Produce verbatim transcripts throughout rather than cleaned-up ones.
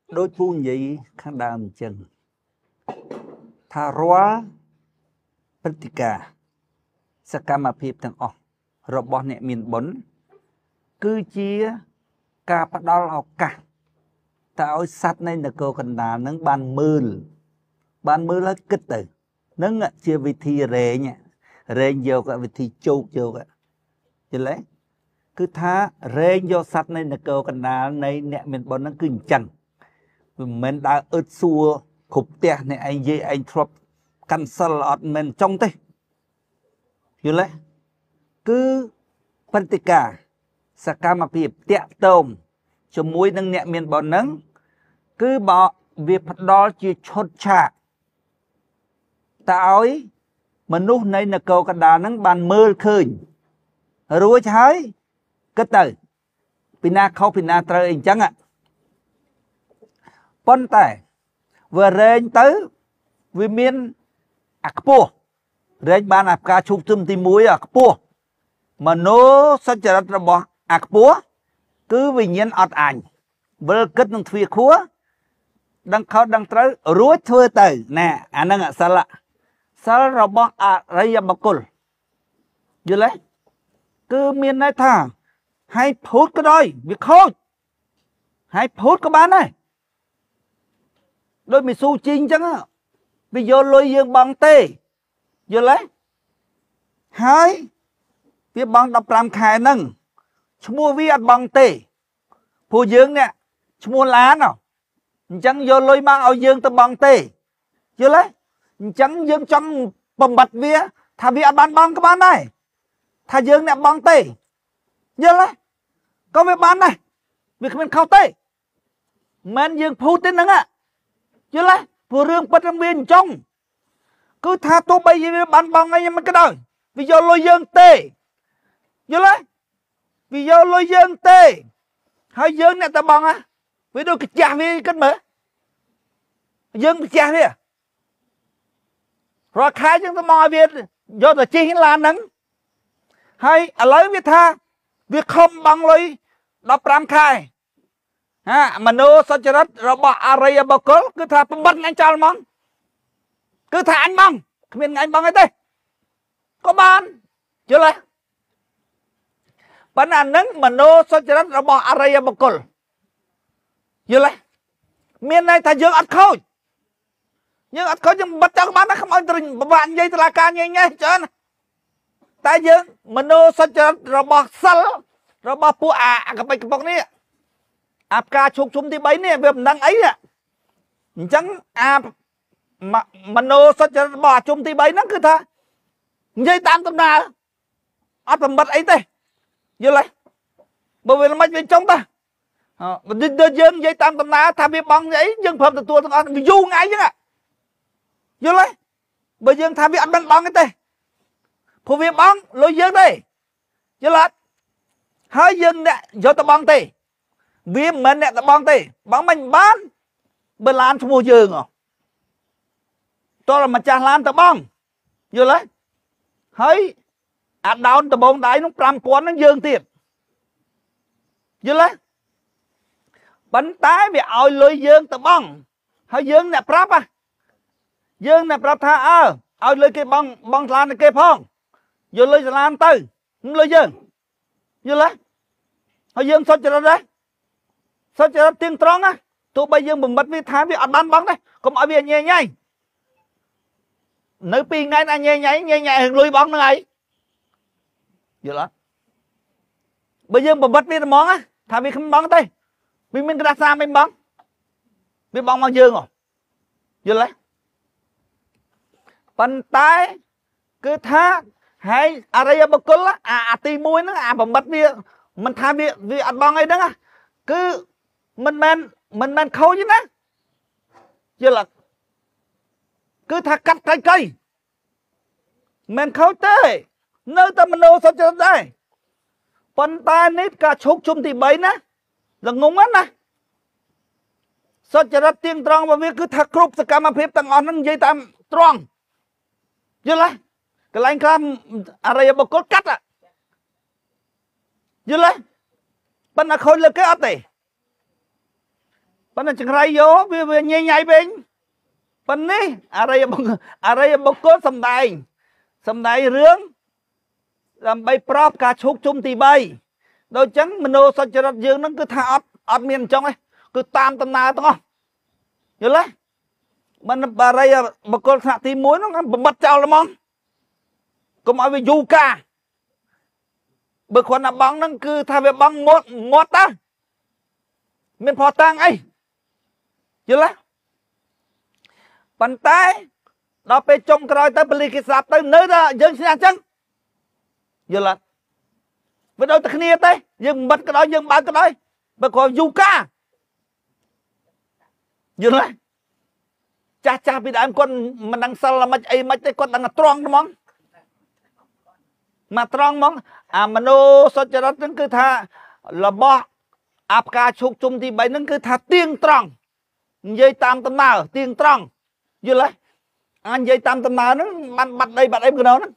đôi phu nhị khang đàm chân thà róa Pratika Sakama phép thằng ọ robot nè miền bốn cứ chia ca bắt đầu học cả tạo sát này là câu cần đà nâng bàn mưa bàn mưa là kích từ nâng chia vị thi rề nhỉ rề nhiều cả vị thi châu châu cả chứ lấy cứ tha rề vô sát này là câu cần đà này nè miền bốn nó cứ chẳng mình đã ớt xua khục tè này anh dây anh trop cancel ọt mình trong tay chứ lấy cứ Pratika Sakama phép tẹt tôm cho muối nâng nẹ miền bọn nâng cứ bỏ việc phát đó chỉ chốt chạc tạo ấy mà lúc này là cầu cả đà nâng bàn mơ khơi rồi trái kết tử pina khâu pina trời anh chẳng ạ bọn tài vừa rên tới vì miền ạc bùa rên bàn ạc ca chụp tùm tìm muối ạc bùa mà nó sẽ trở ra bỏ ạc bùa cứ vì nhiên ọt ảnh vừa kết nông thuyết khúa đang khó đang tới rúa thưa tử nè anh đang ạ sao lạ sao rồi bỏ à rây à bọc cùl như lấy cứ miền này thà hay phút cái đôi việc khôi hay phút cái bán này đôi mì su chinh chẳng á vì vô lôi dương bằng tê như lấy hai việc bằng đập làm khai nâng mua vi ăn bằng tê phù dương nè mua lá nào chẳng vô lôi mang ao dương ta bằng tê chứ lấy chẳng dương trong bầm bạch vía thà vi ăn bán bằng cái bán này thà dương nè bằng tê chứ lấy có việc bán này việc mình khâu tê men dương phù tên nâng ạ chứ lấy phù rương bắt trong viên trong cứ tha tô bây giờ bán bằng ngay mà cái đời vì vô lôi dương tê chứ lấy vì vô lôi dương tê hai dương này ta bằng á vì đôi cái chả vì cất mở dương cái chả vì à rồi khai chúng ta mò việc do là chi là nắng hay ở lấy việc tha việc không bằng lối đọc ram khai ha mà nô sao cho đất rồi bỏ aray bao cớ cứ tha bắt anh cho mong cứ thả anh mong không biết anh bằng ấy đây có ban chưa lại bạn ăn nắng mà nô sao cho đất rồi bỏ aray bao cớ chưa lại miền này thà dương ăn khôi nhưng ăn khôi nhưng bắt cho bạn nó không ăn từ bạn dây từ là ca nhẹ nhẹ cho tại dương mà nô sao cho đất rồi bỏ sal rồi bỏ pu à cái bạch bọc này áp ca chụp chung thì bấy nè về năng ấy ạ chẳng áp mà mà nô sao cho bỏ chung thì bấy nó cứ tha dây tam tâm nào áp tầm bật ấy đây như lại bởi vì nó mạch bên trong ta đưa dương dây tam tâm nào tham việc bằng ấy dương phẩm từ tua thằng ăn du ngay chứ ạ như lại bởi dương tham việc ăn bằng bằng cái đây phụ việc bằng lôi dương đây như lại hai dương nè do ta bằng tì vì mình nè ta bằng tì bằng mình bán bên lan cho mua dương à tôi là mà cha lan ta bằng như lấy thấy à đau ta bông đáy nó làm quán nó dương tiền như lấy bánh tái vì ôi lôi dương ta bằng hơi dương nè prap à dương nè prap tha ơ ôi lôi cái bằng bằng lan cái phong vô lôi lan tư không lôi dương như lấy hơi dương sao cho nó đấy sao cho nó tiếng tròn á tụi bây giờ mình mất vì thái vì ăn bán bóng đấy còn mọi việc nhẹ nhàng nếu pi ngay là nhẹ nhảy nhẹ nhàng hình lùi bóng này vậy đó bây giờ mình mất vì món á thái vì không bóng đây vì mình đặt ra mình bóng vì bóng bằng dương rồi vậy đấy bàn tay cứ thác hay à đây bậc cỡ á à tì môi nó à mình mất vì mình thay vì vì ăn bóng ấy đó á cứ mình men mình men khâu chứ nè chứ là cứ thà cắt cây cây men khâu tê nơi ta mình đâu sao cho đây phần tay nít cả chục chung thì bấy nè là ngung á nè sao cho nó tiếng tròn và việc cứ thà cướp tất cả mà phép tăng on nó dây tam tròn chứ là cái lạnh cam à đây bọc cốt cắt à chứ là bên là khôi lực cái ớt này ប៉ុន្តែចង្រៃយកវាវាញ៉ៃញ៉ៃវិញប៉ុន្នេះអរិយអរិយបុគ្គលសំដែងសំដែងរឿងដើម្បីប្របការឈោកជុំទីបីដូចចឹងមโนសច្ចរិតយើងហ្នឹងគឺថាអត់អត់មានអញ្ចឹងទេគឺតាមដំណើរទាំងអស់យល់ទេមិនបរិយបុគ្គលថ្នាក់ទីមួយហ្នឹងបំបត្តិចោលហ្មងកុំឲ្យវាយូរកាបើគ្រាន់តែបងហ្នឹងគឺថាវាបងងត់ងត់តើមានផតាំងអីយល់ទេប៉ុន្តែដល់ពេលចុងក្រោយទៅបលិគេស្លាប់ទៅនៅតែយើងឈ្នះអញ្ចឹងយល់ទេវាដូចតែគ្នាទេយើងមិនបិទក៏ដោយយើងបើកក៏ដោយបើគ្រាន់យូកាយល់ទេចាស់ចាស់ពីដើមគាត់មិនដឹងសិលមិនអីមិនទេគាត់ដឹងតែត្រង់ហ្មងមកត្រង់ហ្មងអាមโนសុចរិតហ្នឹងគឺថារបស់អាផ្កាឈូកជុំទីបីហ្នឹងគឺថាទៀងត្រង់និយាយតាមដំណើរទៀងត្រង់យល់ទេអានិយាយតាមដំណើរហ្នឹងបានបាត់ដីបាត់អីក្នុងហ្នឹង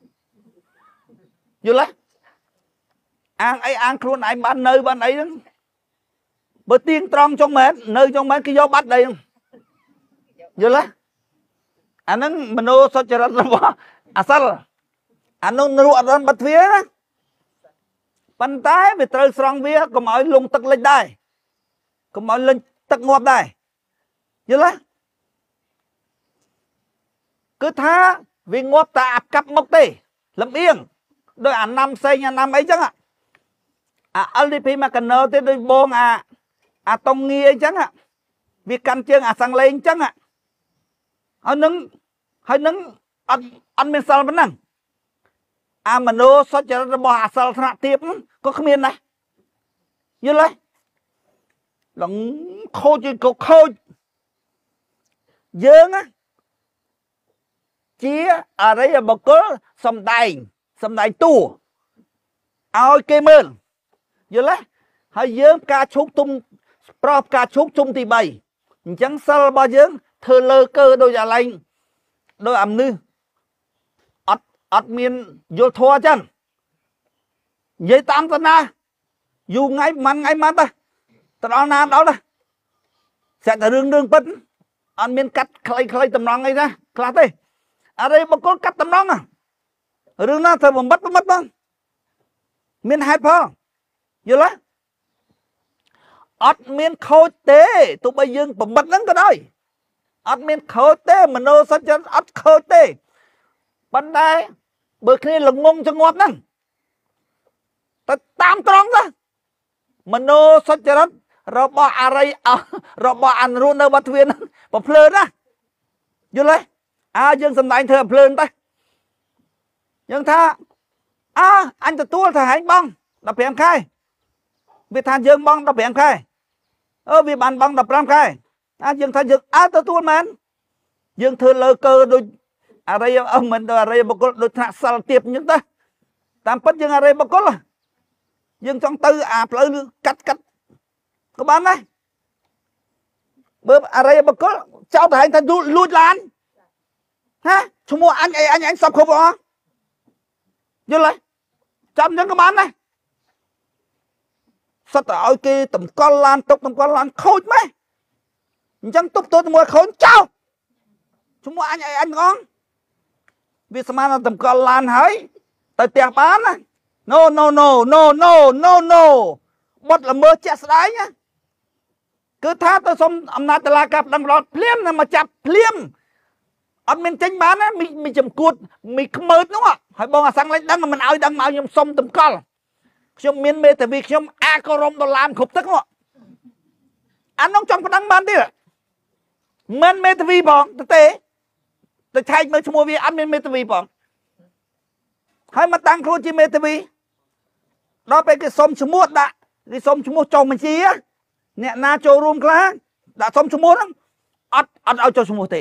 យល់ទេអាងអីអាងខ្លួនឯងបាននៅបានអីហ្នឹងបើទៀងត្រង់ចុងមែននៅចុងមែនគេយកបាត់ដីហ្នឹងយល់ទេអាហ្នឹងមโนសុចរិតរបស់អាសិលអានោះរੂអត់បានបាត់ទ្វារណាប៉ុន្តែវាត្រូវស្រង់វាកុំឲ្យលងទឹកលិចដែរកុំឲ្យលិចទឹកងាប់ដែរយល់ទេគឺថាវាងាប់តែអាប់កាប់មុខទេលំអៀងដោយអាណាំផ្សេងអាណាំអីចឹងអា แอล ดี พี មកកណោទេដោយបងអាអាតុងងាអីចឹងវាកាន់ជើងអាសង្លេងចឹងហើយនឹងហើយនឹងអត់អត់មានសិលប៉ុណ្ណឹងអាមโนសុចរិតរបស់អាសិលថ្នាក់ទាបក៏គ្មានដែរយល់ទេឡងខូចក៏ខូចយើងជាអរិយបុគ្គលសំដែងសំដែងតួឲ្យគេមើលយល់ទេហើយយើងការឈូកទុំប្រោបការឈូកជុំទីបីអញ្ចឹងសិលរបស់យើងធ្វើលើកើដោយអាឡែងដោយអំនឺអត់មានយល់ធัวចឹងនិយាយតាមតាណាយូរថ្ងៃមិនថ្ងៃមិនទៅទៅដល់ណាដល់ទៅស្អាតតែរឿងរឿងពិតអត់មានកាត់ខ្លីៗតំណងអីណាខ្លះទេអរិយបុគ្គលកាត់តំណងរឿងណាត្រូវបំបត្តិបំបត្តិបងមានហេតុផលយល់ទេអត់មានខូចទេទោះបីយើងបំបត្តិហ្នឹងក៏ដោយអត់មានខូចទេមโนសច្ចរិតអត់ខូចទេប៉ុន្តែបើគ្នាល្ងងចងាប់ហ្នឹងទៅតាមត្រង់ទៅមโนសុចរិតរបស់អរិយរបស់អនុនៅវត្តទ្វារហ្នឹងបើភ្លើនណាយល់ទេអើយើងសំដែងធ្វើឲ្យភ្លើនទៅយើងថាអើអញទទួលទៅហែងបងដប់ប្រាំខែវាថាយើងបងដប់ប្រាំខែអឺវាបានបងដប់ប្រាំខែអើយើងថាយើងអើទទួលមែនយើងធ្វើលើកើដូចអរិយអមិនដល់អរិយបុគ្គលដូចថ្នាក់សិលទៀបអញ្ចឹងទៅតាមពិតយើងអរិយបុគ្គលយើងចង់ទៅអាផ្លូវកាត់កាត់ក៏បានដែរបើអរិយបុគ្គលចោលទៅហែងថាលួចឡានហាឈ្មោះអញអីអញអញសពគ្រប់អស់យល់ទេចាំអញ្ចឹងក៏បានដែរសិតតែឲ្យគេតម្កល់ឡានទុកតម្កល់ឡានខូចម៉េះអញ្ចឹងទប់ទល់ជាមួយខូចចោលឈ្មោះអញអីអញទាំងអស់វាស្មានតែតម្កល់ឡានហើយទៅផ្ទះបានណា no no no no no no no បាត់ល្មើសជាក់ស្ដែងណាគឺថាទៅសុំអំណាចតុលាការប្តឹងរត់ភ្លាមមកចាប់ភ្លាមអត់មានចេញបានណាមីចំគួតមីខ្មើតនោះហើយបងអាសាំងលេងដឹងមិនឲ្យដឹងមកខ្ញុំសុំតម្កល់ខ្ញុំមានមេធាវីខ្ញុំអាក៏រំដុល្លារគ្រប់ទឹកនោះអានោះចង់ប្តឹងបានទៀតមិនមេធាវីបងទេទៅឆែកមើលឈ្មោះវាអត់មានមេធាវីផងហើយមកតាំងខ្លួនជាមេធាវីដល់ពេលគេសុំឈ្មោះដាក់គេសុំឈ្មោះចុះបញ្ជីអ្នកណាចូលរួមខ្លះដាក់សុំឈ្មោះហ្នឹងអត់អត់ឲ្យចុះឈ្មោះទេ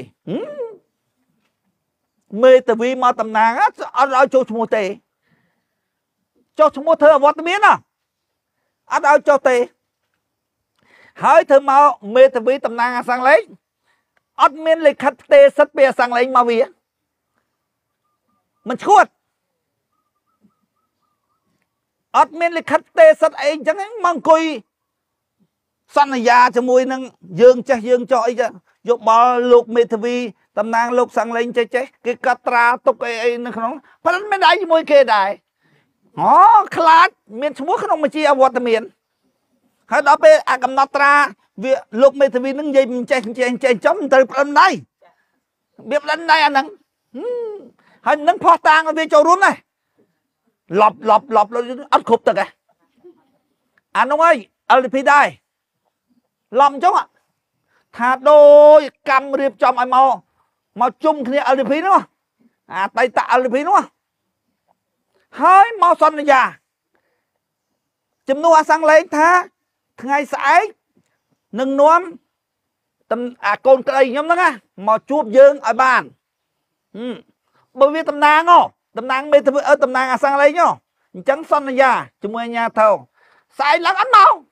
មេធាវីមកតំណាងអត់ឲ្យចុះឈ្មោះទេចុះឈ្មោះធ្វើអវត្តមានណាអត់ឲ្យចុះទេហើយធ្វើមកមេធាវីតំណាងអាសាំងលេងអត់មានលិខិតផ្ទេរសិទ្ធិពីអាសាំងលេងមកវាមិនឈួតអត់មានលិខិតផ្ទេរសិទ្ធិអីចឹងមកអង្គុយសន្យាជាមួយនឹងយើងចេះយើងចោះអីចាយកបល់លោកមេធាវីតំណាងលោកសាំងលេងចេះចេះគេកាត់ត្រាទុកអីអីនៅក្នុងប៉ុន្តែមិនដៃជាមួយគេដែរអូខ្លាចមានឈ្មោះក្នុងបញ្ជីអវត្តមានហើយដល់ពេលអាកំណត់ត្រាវាលោកមេធាវីនឹងនិយាយចេះចេះចេះចំត្រូវផ្ដិតដៃវាផ្ដិតដៃអាហ្នឹងហើយនឹងផោះតាងឲ្យវាចូលរួមដែរឡប់ឡប់ឡប់អត់គ្រប់ទឹកឯអានោះហើយ แอล ดี พี ដែរឡំអញ្ចឹងថាដោយកម្មរៀបចំឲ្យមកមកជុំគ្នា แอล ดี พี នោះអាតៃត แอล ดี พี នោះហើយមកសន្យាជំនួសអាសាំងលេងថាថ្ងៃស្អែកនឹងនាំអាកូនក្តីខ្ញុំហ្នឹងមកជួបយើងឲ្យបានបើវាតំណាងហ៎តំណាងមេធាវីអឺតំណាងអាសាំងលេងហ៎អញ្ចឹងសន្យាជាមួយអាញាធរស្អែកឡើងអត់មក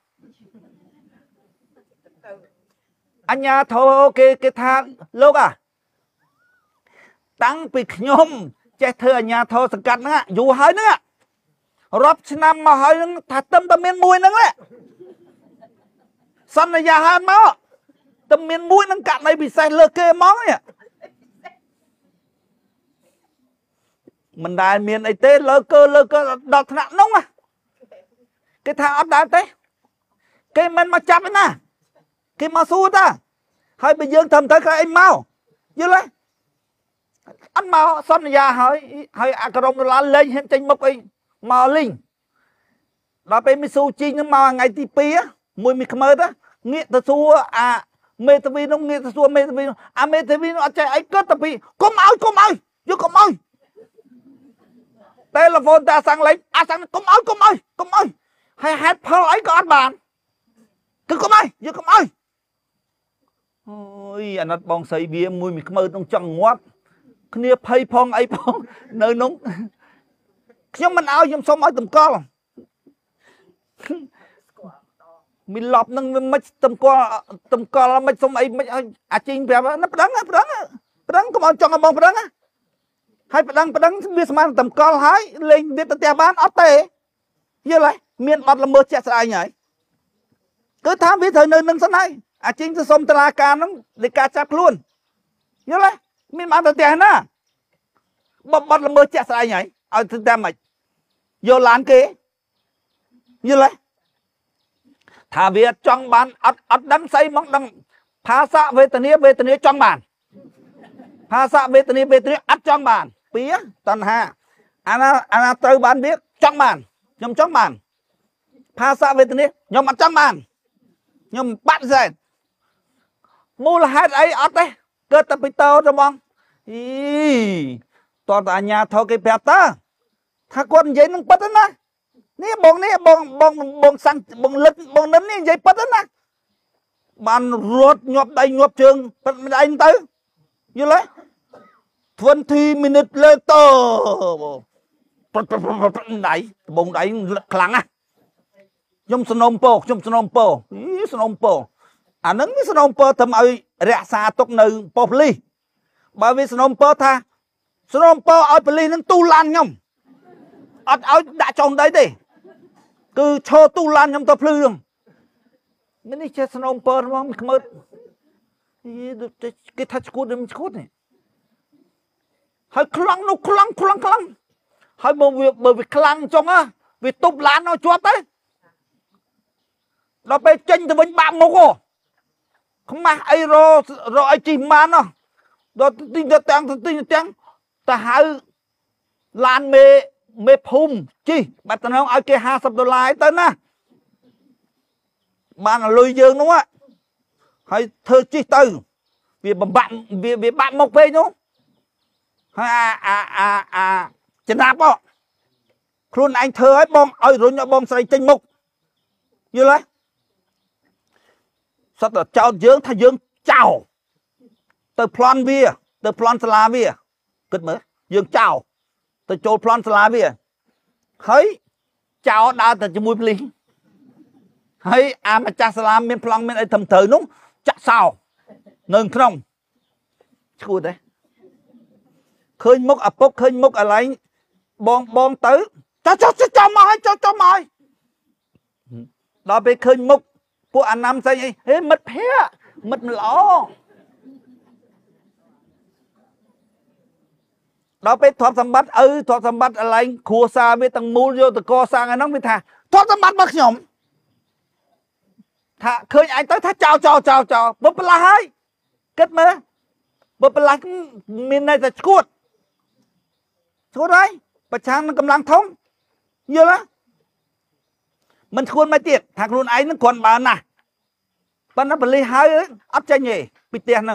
អញ្ញាធរគេគេថាលោកអាតាំងពីខ្ញុំចេះធ្វើអញ្ញាធរសង្កាត់ហ្នឹងយូរហើយហ្នឹងរាប់ឆ្នាំមកហើយហ្នឹងថាទឹមតែមានមួយហ្នឹងសន្យាហើយមកតែមានមួយហ្នឹងកាត់នៃពិសេសលើគេហ្មងនេះមិនដែលមានអីទេលើកើលើកើដល់ថ្នាក់នោះគេថាអត់ដែរទេគេមិនមកចាប់ទេណាគេមកសួរតាហើយបើយើងធ្វើទៅគេអីមកយល់ទេអត់មកសន្យាហើយហើយអាក្រុមដុល្លារលេងហ៊ានចេញមុខអីមកលីងដល់ពេលមីស៊ូជីងនឹងមកថ្ងៃទីពីរមួយមីខ្មើទៅងាកទៅសួរអាមេធាវីនោះងាកទៅសួរមេធាវីនោះអាមេធាវីនោះអត់ចេះអីគិតទៅពីកុំឲ្យកុំឲ្យយកកុំឲ្យតែឡាហ្វូនតាសាំងលេងអាសាំងកុំឲ្យកុំឲ្យកុំឲ្យហើយហេតុផលអីក៏អត់បានគឺកុំឲ្យយកកុំឲ្យអូយអាណិតបងស្រីវាមួយមីខ្មើនឹងចង់ងាប់គ្នាភ័យផងអីផងនៅនោះខ្ញុំមិនឲ្យខ្ញុំសុំឲ្យតម្កល់មីឡប់នឹងវាមិនតម្កល់តម្កល់មិនសុំអីមិនឲ្យអាជីងប្រាប់ណាប្តឹងប្តឹងប្តឹងកុំឲ្យចង់ឲ្យបងប្តឹងហើយប្តឹងប្តឹងវាស្មានតម្កល់ហើយលេងទៀតទៅផ្ទះបានអត់ទេយល់ហើយមានបាត់ល្មើសជាក់ស្ដែងហើយគឺថាវាត្រូវនៅនឹងសិនហើយអាជីងទៅសុំតឡាការហ្នឹងនៃការចាប់ខ្លួនយល់ទេមានបានទៅផ្ទះណាបបបាត់ល្មើសជាក់ស្ដែងហើយឲ្យទៅតាមម៉េចយកឡានគេយល់ទេថាវាចង់បានអត់អត់ដឹងស្អីមកដឹងภาษาវេទនាវេទនាចង់បានภาษาវេទនាវេទនាអត់ចង់បានពីតណ្ហាអាណាអាណាត្រូវបានវាចង់បានខ្ញុំចង់បានภาษาវេទនាខ្ញុំអត់ចង់បានខ្ញុំបាត់សេមូលហេតុអីអត់ទេកើតតែពីតោទៅបងអីតតអញ្ញាធរគេប្រាប់តើថាគាត់និយាយនឹងពិតណានេះបងនេះបងបងបងសាំងបងលឹកបងនឹមនេះនិយាយពិតណាបានរត់ញាប់ដៃញាប់ជើងពិតមិនឯងទៅយល់ទេ20 minutes later ប្រត់ប្រត់ដៃបងដៃខ្លាំងណាខ្ញុំสนมពោខ្ញុំสนมពោអីสนมពោអានឹងវាสนมពោធ្វើឲ្យរក្សាទុកនៅប៉ុស្តិ៍ប៉ូលីសបើវាสนมពោថាสนมពោឲ្យប៉ូលីសនឹងទូឡានខ្ញុំអត់ឲ្យដាក់ចុងដីទេគឺឈរទូឡានខ្ញុំទៅភ្លឺហ្នឹងមិននេះចេះสนมពោហ្មងខ្មើតគេថាឈួតមិនឈួតនេះហើយខ្លាំងនោះខ្លាំងខ្លាំងខ្លាំងហើយបើវាបើវាខ្លាំងចុងវាទប់ឡានឲ្យជាប់ទៅដល់ពេលចេញទៅវិញបាក់មុខខ្មាស់អីររអីជីម៉ានដល់ទីទៅទាំងទីទាំងទៅហៅឡានមេមេភូមិជីបាត់តំណងឲ្យគេ50ដុល្លារទៅណាបានលុយយើងនោះហើយធ្វើជីទៅវាបំបាក់វាវាបាក់មុខពេកនោះហើយអាអាអាអាចំណាប់ខ្លួនឯងធ្វើឲ្យបងឲ្យរុញឲ្យបងស្រីចេញមុខយល់ទេសត្វតែចោតយើងថាយើងចោលទៅប្លន់វាទៅប្លន់សាលាវាគិតមើលយើងចោលទៅចូលប្លន់សាលាវាហើយចោលដើរទៅជាមួយប៉ូលីសហើយអាម្ចាស់សាលាមានប្លង់មានអីត្រឹមត្រូវនោះចាក់សោនៅក្នុងឈួតទេឃើញមុខឪពុកឃើញមុខអាឡែងបងបងទៅចោចចោចមកហើយចោចចោចមកហើយដល់ពេលឃើញមុខពួកអាណាំផ្សេងអីហេមិត្តភ័ក្ដិមិត្តល្អដល់ពេលទ្រព្យសម្បត្តិឪទ្រព្យសម្បត្តិកន្លែងគ្រួសារវាទាំងមូលយកទៅកសាងឯហ្នឹងវាថាទ្រព្យសម្បត្តិរបស់ខ្ញុំថាឃើញឯងទៅថាចោលចោលចោលចោលបើប្រឡាស់ហើយគិតមើលបើប្រឡាស់មានន័យថាឈួតឈួតហើយប្រឆាំងនឹងកម្លាំងធំយល់ទេមិនឈួនមកទៀតថាខ្លួនឯងនឹងគ្រាន់បើណាស់ប៉ុន្តែបលិសហើយអត់ចេញទេពីផ្ទះហ្នឹង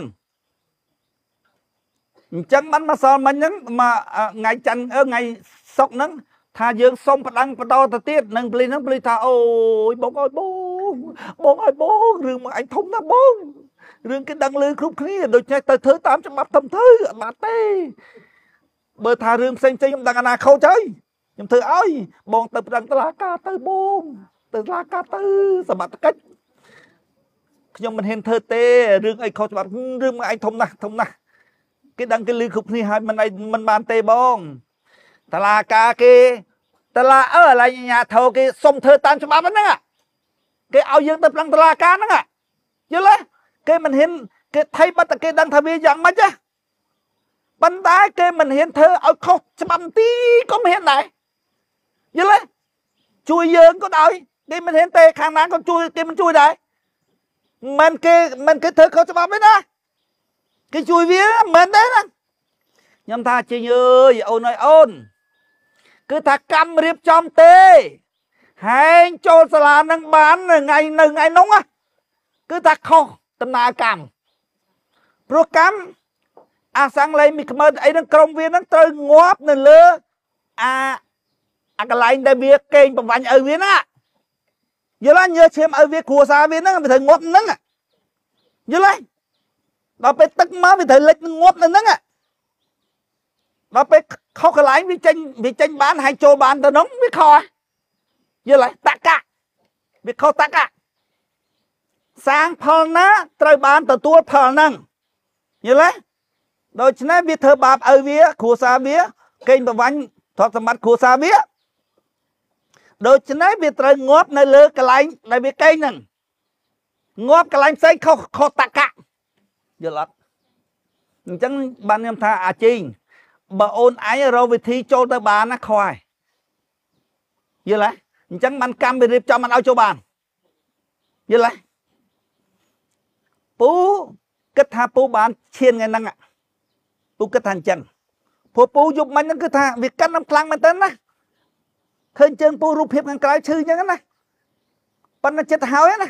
អញ្ចឹងបានមកសល់មិញហ្នឹងមកថ្ងៃច័ន្ទថ្ងៃសុកហ្នឹងថាយើងសុំប្តឹងបន្តទៅទៀតនឹងបលិសហ្នឹងបលិសថាអូយបងអើយបងបងអើយបងរឿងមកឯងធំណាស់បងរឿងគេដឹងលឺគ្រប់គ្នាដូច្នេះទៅធ្វើតាមច្បាប់ធំទៅអត់បានទេបើថារឿងផ្សេងផ្សេងខ្ញុំដឹងអនាគតហើយខ្ញុំធ្វើឲ្យបងទៅប្តឹងតុលាការទៅបងទៅតុលាការទៅសមត្ថកិច្ចខ្ញុំមិនហ៊ានធ្វើទេរឿងអីខុសច្បាប់រឿងមកឯងធំណាស់ធំណាស់គេដឹងគេលឺគ្រប់គ្នាហើយមិនអីមិនបានទេបងតុលាការគេតុលាអើឥឡូវអាញាធរគេសុំធ្វើតាមច្បាប់ហ្នឹងគេឲ្យយើងទៅប្តឹងតុលាការហ្នឹងយល់ទេគេមិនហ៊ានគេថៃបាត់តែគេដឹងថាវាយ៉ាងម៉េចទេប៉ុន្តែគេមិនហ៊ានធ្វើឲ្យខុសច្បាប់ទីក៏មិនហ៊ានដែរយល់ទេជួយយើងក៏ដោយគេមិនហ៊ានទេខាងណាក៏ជួយគេមិនជួយដែរមិនគេមិនគេធ្វើខុសច្បាប់ទេណាគេជួយវាមិនទេណាខ្ញុំថាជិញអើយអូនអើយអូនគឺថាកម្មរៀបចំទេហែងចូលសាលានឹងបានថ្ងៃនៅថ្ងៃនោះគឺថាខុសដំណើរកម្មព្រោះកម្មអាសាំងលេងមីខ្មើអីហ្នឹងក្រុមវាហ្នឹងត្រូវងាប់នៅលើអាអាកន្លែងដែលវាកេងប្រវាញ់ឲ្យវាណាយល់ទេញើឈាមឲ្យវាគ្រួសារវាហ្នឹងវាត្រូវងាប់ហ្នឹងយល់ទេដល់ពេលទឹកមកវាត្រូវលិចងាប់នៅហ្នឹងដល់ពេលខុសកន្លែងវាចេញវាចេញបានហើយចូលបានទៅហ្នឹងវាខុសយល់ទេតកៈវាខុសតកៈសាងផលណាត្រូវបានទទួលផលហ្នឹងយល់ទេដូច្នេះវាធ្វើបាបឲ្យវាគ្រួសារវាកេងប្រវាញ់ទ្រព្យសម្បត្តិគ្រួសារវាដូច្នេះវាត្រូវងាប់នៅលើកន្លែងដែលវាកេងហ្នឹងងាប់កន្លែងផ្សេងខុសខុសតកៈយល់អត់អញ្ចឹងបានខ្ញុំថាអាជីងបើអូនឯងរកវិធីចូលទៅបានណាខុសហើយយល់ទេអញ្ចឹងបានកម្មវារៀបចំមិនឲ្យចូលបានយល់ទេពូគិតថាពូបានឈានថ្ងៃហ្នឹងពូគិតថាអញ្ចឹងព្រោះពូយប់មិញហ្នឹងគឺថាវាកាន់នឹងខ្លាំងមែនតើណាឃើញជើងពូរូបភាពខាងក្រៅឈឺអញ្ចឹងណាប៉ុន្តែចិត្តហើយណា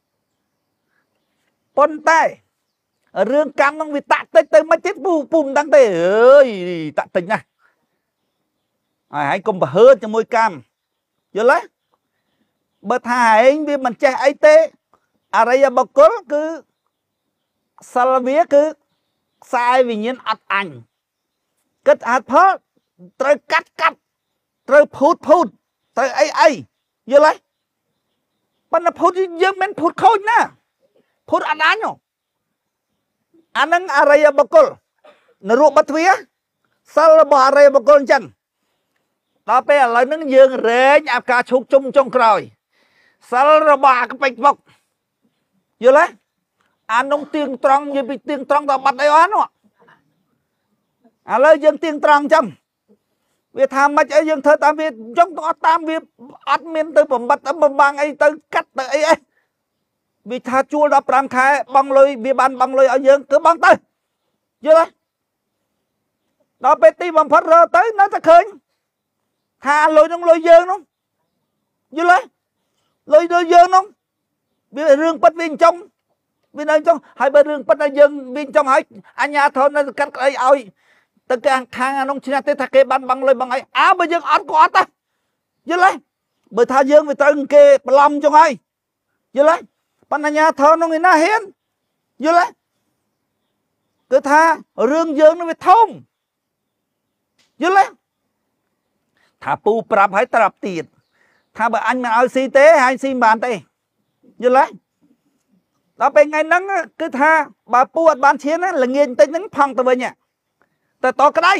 ប៉ុន្តែរឿងកម្មហ្នឹងវាតាក់តិចទៅមិនទៀតពូពូមិនដឹងទេអើយតាក់តិចណាស់ហើយហើយកុំប្រហើតជាមួយកម្មយល់ទេបើថាឯងវាមិនចេះអីទេអរិយបុគ្គលគឺសិលវាគឺខ្សែវិញ្ញាណអត់អញគិតហេតុផលត្រូវកាត់កាត់ត្រូវភូតភូតត្រូវអីអីយល់ទេប៉ុន្តែភូតយើងមិនភូតខូចណាភូតអត់អញអានឹងអរិយបុគ្គលនរោបទ្វាសិលរបស់អរិយបុគ្គលអញ្ចឹងដល់ពេលឥឡូវហ្នឹងយើងរែងអាការឈូកជុំចុងក្រោយសិលរបស់អាក្បិចបុកយល់ទេអានោះទៀងត្រង់និយាយពីទៀងត្រង់ដល់បាត់អីអស់នោះឥឡូវយើងទៀងត្រង់អញ្ចឹងវាថាមិនអីយើងធ្វើតាមវាអញ្ចឹងទៅអត់តាមវាអត់មានទៅបំបត្តិបំបាំងអីទៅកាត់ទៅអីអីវាថាជួលដល់ប្រាំខែបងលុយវាបានបងលុយឲ្យយើងគឺបងទៅយល់ទេដល់ពេលទីបំផុតរើទៅនៅតែឃើញថាលុយនោះលុយយើងនោះយល់ទេលុយលុយយើងនោះវារឿងពិតវាអញ្ចឹងវានៅអញ្ចឹងហើយបើរឿងពិតតែយើងវាអញ្ចឹងហើយអញ្ញាធននៅកាត់ក្តីឲ្យទៅខាងខាងអានោះឈ្នះទេថាគេបានបងលុយបងអីអើបើយើងអត់ក៏អត់ដែរយល់ទេបើថាយើងវាត្រូវគេបន្លំអញ្ចឹងហើយយល់ទេបណ្ណាធននោះឯណាហ៊ានយល់ទេគឺថារឿងយើងនឹងវាធំយល់ទេថាពូប្រាប់ឲ្យត្រាប់ទៀតថាបើអញមិនឲ្យស៊ីទេហើយស៊ីមិនបានទេយល់ទេដល់ពេលថ្ងៃហ្នឹងគឺថាបើពូអត់បានឈានល្ងាចបន្តិចហ្នឹងផង់ទៅវិញទៅតក្តី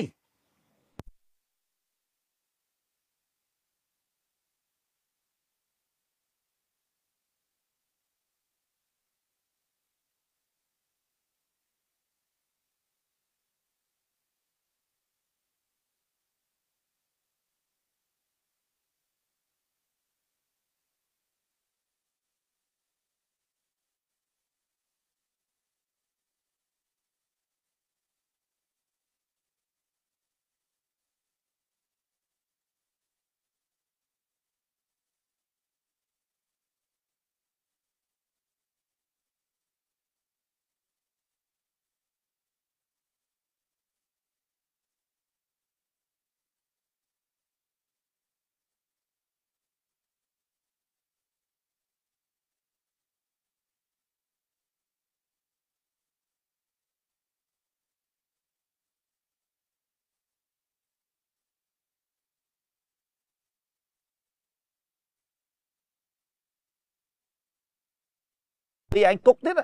ពីឯងគុកទៀត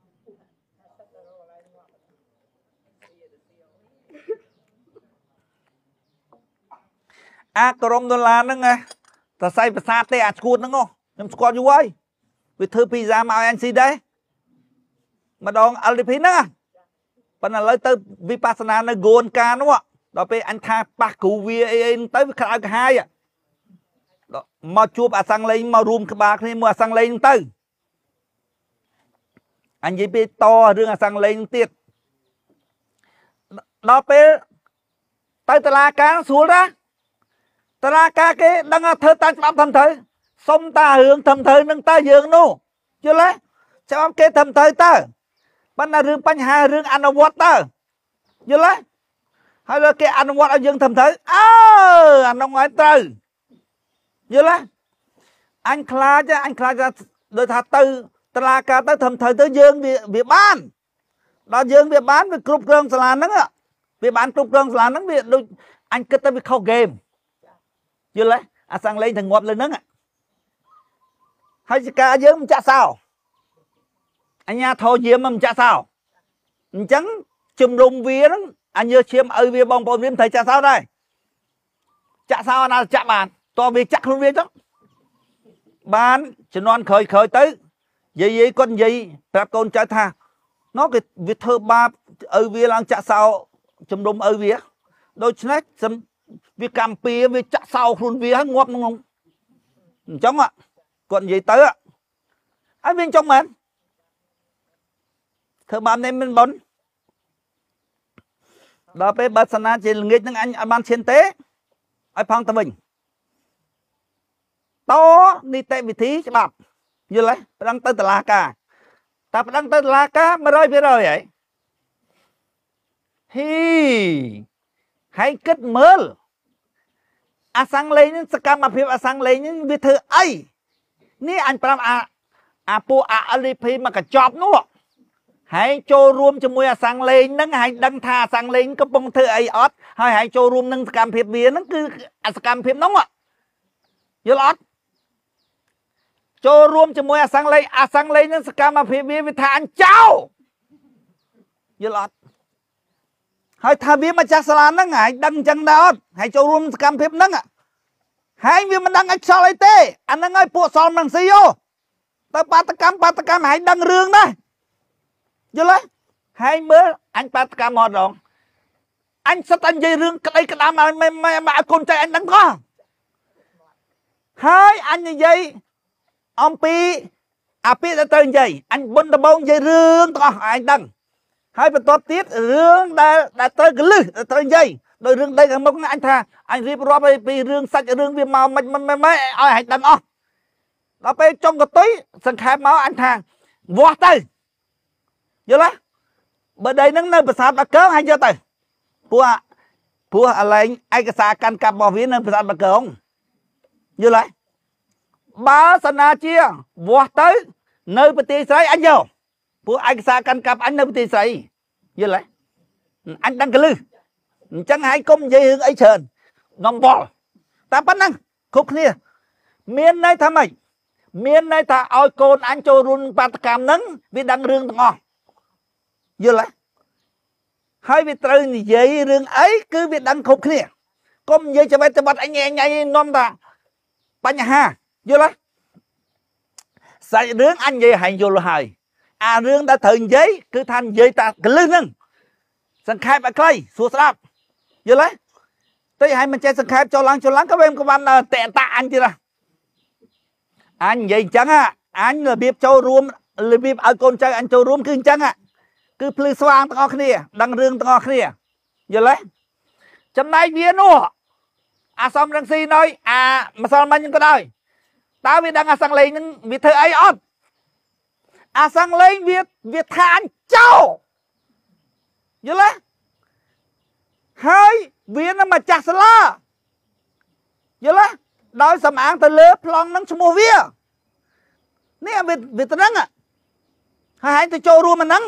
អាក្រមដុល្លារហ្នឹងតែសៃប្រាសាទទេអាឈួតហ្នឹងខ្ញុំស្គាល់យូរហើយវាធ្វើពីសាមកឲ្យអញស៊ីដែរម្ដង แอล ดี พี ហ្នឹងប៉ុន្តែឥឡូវទៅវិបស្សនានៅគួនការនោះដល់ពេលអញថាប៉ះគ្រូវាអីអីទៅវាក្តៅក្រហាយមកជួបអាសង្លេងមករួមក្បាលគ្នាមួយអាសង្លេងទៅអញនិយាយពីតរឿងអាសង្លេងទៀតដល់ពេលទៅតុលាការស្រួលណាតុលាការគេដឹងថាធ្វើតាមច្បាប់ត្រឹមត្រូវសុំតារឿងត្រឹមត្រូវនឹងតើយើងនោះយល់ទេច្បាប់គេត្រឹមត្រូវតើប៉ុន្តែរឿងបញ្ហារឿងអនុវត្តតើយល់ទេហើយលើគេអនុវត្តឲ្យយើងត្រឹមត្រូវអើអានោះឲ្យត្រូវយល់ទេអញខ្លាចអញខ្លាចថាដូចថាទៅតុលាការទៅត្រឹមត្រូវទៅយើងវាវាបានដល់យើងវាបានវាគ្រប់គ្រងសាលាហ្នឹងវាបានគ្រប់គ្រងសាលាហ្នឹងវាដូចអញគិតទៅវាខុសហ្គេមយល់ទេអាសង្លេងទៅងាប់លើហ្នឹងហើយចការយើងមិនចាក់សោអញ្ញាធរយាមមិនចាក់សោអញ្ចឹងជំរុំវាហ្នឹងអញយើឈាមឲ្យវាបងប្អូនវាមិនត្រូវចាក់សោដែរចាក់សោណាចាក់បានតើវាចាក់ខ្លួនវាចុះបានជំនាន់ក្រោយក្រោយទៅយាយយាយគាត់និយាយប្រាប់កូនចៅថានោះគេវាធ្វើបាបឲ្យវាឡើងចាក់សោជំរុំឲ្យវាដូច្នេះវាកម្មពីវាចាក់សោខ្លួនវាហើយងាប់ក្នុងអញ្ចឹងគាត់និយាយទៅហើយវាអញ្ចឹងមែនធ្វើបាបនេះមិនបុណ្យដល់ពេលបើសិនណាជាល្ងាចនឹងអញអត់បានឈានទេឲ្យផងទៅវិញតនីតិវិធីច្បាប់យល់ទេប្តឹងទៅតុលាការតែប្តឹងទៅតុលាការ một trăm phần trăm ហើយហ៊ីហើយគិតមើលអាសង្លេងសកម្មភាពអាសង្លេងវាធ្វើអីនេះអញប្រាប់អាអាពួកអា แอล ดี พี មកកញ្ចប់នោះហើយចូលរួមជាមួយអាសង្លេងហ្នឹងហើយដឹងថាអាសង្លេងកំពុងធ្វើអីអត់ហើយហើយចូលរួមនឹងសកម្មភាពវាហ្នឹងគឺអាសកម្មភាពហ្នឹងយល់អត់ចូលរួមជាមួយអាសង្លេងអាសង្លេងនឹងសកម្មភាពវាវាថាអញចោលយល់អត់ហើយថាវាមកចាស់សាលាហ្នឹងហើយដឹងអញ្ចឹងដែរអត់ហើយចូលរួមសកម្មភាពហ្នឹងហើយវាមិនដឹងឲ្យខ្សល់អីទេអាហ្នឹងឲ្យពួកសល់មិនស៊ីយោទៅបាតកម្មបាតកម្មហើយដឹងរឿងដែរយល់ទេហើយមើលអញបាតកម្មមកដងអញសិតតែនិយាយរឿងក្តីក្តាមឲ្យឲ្យកូនចៅអញដឹងក៏ហើយអញនិយាយអំពីអាពាក្យដែលត្រូវនិយាយអញបុនដបងនិយាយរឿងទាំងអស់អញដឹងហើយបន្ទាប់ទៀតរឿងដែលដែលត្រូវកលឹះត្រូវនិយាយដោយរឿងដីខាងមុខអញថាអញរៀបរាប់ពីរឿងសាច់រឿងវាមកមិនមិនមិនឲ្យឲ្យដឹងអស់ដល់ពេលចុងកតុយសង្ខេបមកអញថាវាស់ទៅយល់ទេបើដីហ្នឹងនៅប្រាសាទបាកើហើយយកទៅព្រោះព្រោះអាឡែងឯកសារកាន់កាប់របស់វានៅប្រាសាទបាកើយល់ទេបើសិនណាជាវាស់ទៅនៅប្រទេសស្រីអញយកព្រោះឯកសារកាន់កាប់អញនៅប្រទេសស្រីយល់ទេអញដឹងកលឹះអញ្ចឹងហើយកុំនិយាយរឿងអីច្រើនងំបល់តែប៉ុណ្ណឹងគ្រប់គ្នាមានន័យថាម៉េចមានន័យថាឲ្យកូនអញចូលរួមបាតកម្មហ្នឹងវាដឹងរឿងទាំងអស់យល់ទេហើយវាត្រូវនិយាយរឿងអីគឺវាដឹងគ្រប់គ្នាកុំនិយាយច្បាស់ច្បាស់អញអញនាំថាបញ្ហាយល់ទេសាច់រឿងអញនិយាយឲ្យយល់ហើយអារឿងដែលត្រូវនិយាយគឺថានិយាយតាកលឹះហ្នឹងសង្ខេបឲ្យខ្លីសួរស្ដាប់យល់ទេតែឲ្យមិនចេះសង្ខេបចូលឡើងចូលឡើងក៏វាក៏បានតេតាអញទៀតអញនិយាយអញ្ចឹងអញរបៀបចូលរួមរបៀបឲ្យកូនចៅអញចូលរួមគឺអញ្ចឹងគឺភ្លឺស្វាងទាំងអស់គ្នាដឹងរឿងទាំងអស់គ្នាយល់ទេចំណែកវានោះអាសំរងស៊ីណយអាម្សិលមិញក៏ដោយតើវាដឹងអាសង្លេងនឹងវាធ្វើអីអត់អាសង្លេងវាវាថាអញចោលយល់ទេហើយវានឹងមកចាស់សាលាយល់ទេដោយសំអាងទៅលើប្លង់នឹងឈ្មោះវានេះវាវាទៅហ្នឹងហើយទៅចូលរួមអាហ្នឹង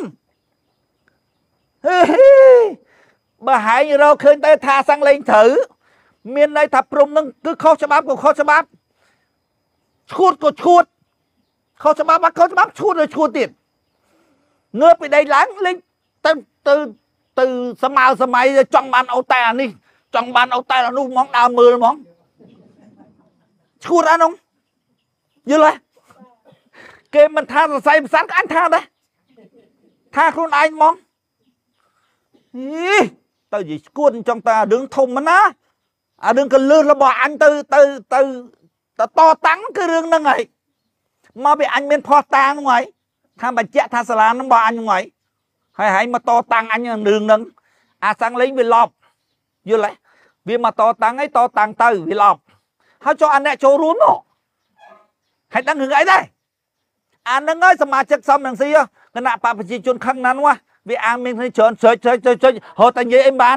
បើហែងរកឃើញទៅថាសង្លេងត្រូវមានន័យថាព្រំនឹងគឺខុសច្បាប់ក៏ខុសច្បាប់ឈួតក៏ឈួតเขาจะมาเขาจะมาชูเลยชูติดเงือบไปได้ล้างเล่นtừ từ từสมัยสมัยจังบ้านเอาแต่นี่จังบ้านเอาแต่เรานุ่งมองดาวมือมองชูร้านน้องยืนเลยเกมมันท่าใส่สันกันท่าได้ท่าคุณไอ้มองอีตาจีกุนจังตาดึงทมมันนะอ่ะดึงกันลื่นระบายอันtừ từ từแต่ต่อตั้งคือเรื่องนั่งไงมาไปอันเป็นพอตางไงถ้าบัจเจท่าสลาน้ำบานไงให้ให้มาต่อตังอันอย่างหนึ่งนึงอาสังเลี้ยงวิลอบยืนเลยวิมาต่อตังให้ต่อตังตื้อวิลอบเขาchoอันนี้โชว์รู้เนาะให้ตั้งหึงไอ้ได้อันนั้นไงสมาชิกซ้ำหนังซีอ่ะขณะปาประชาชนครั้งนั้นวะวิอังมีให้เชิญเชิญเชิญเชิญเชิญโหตังเย่เอ็มบาน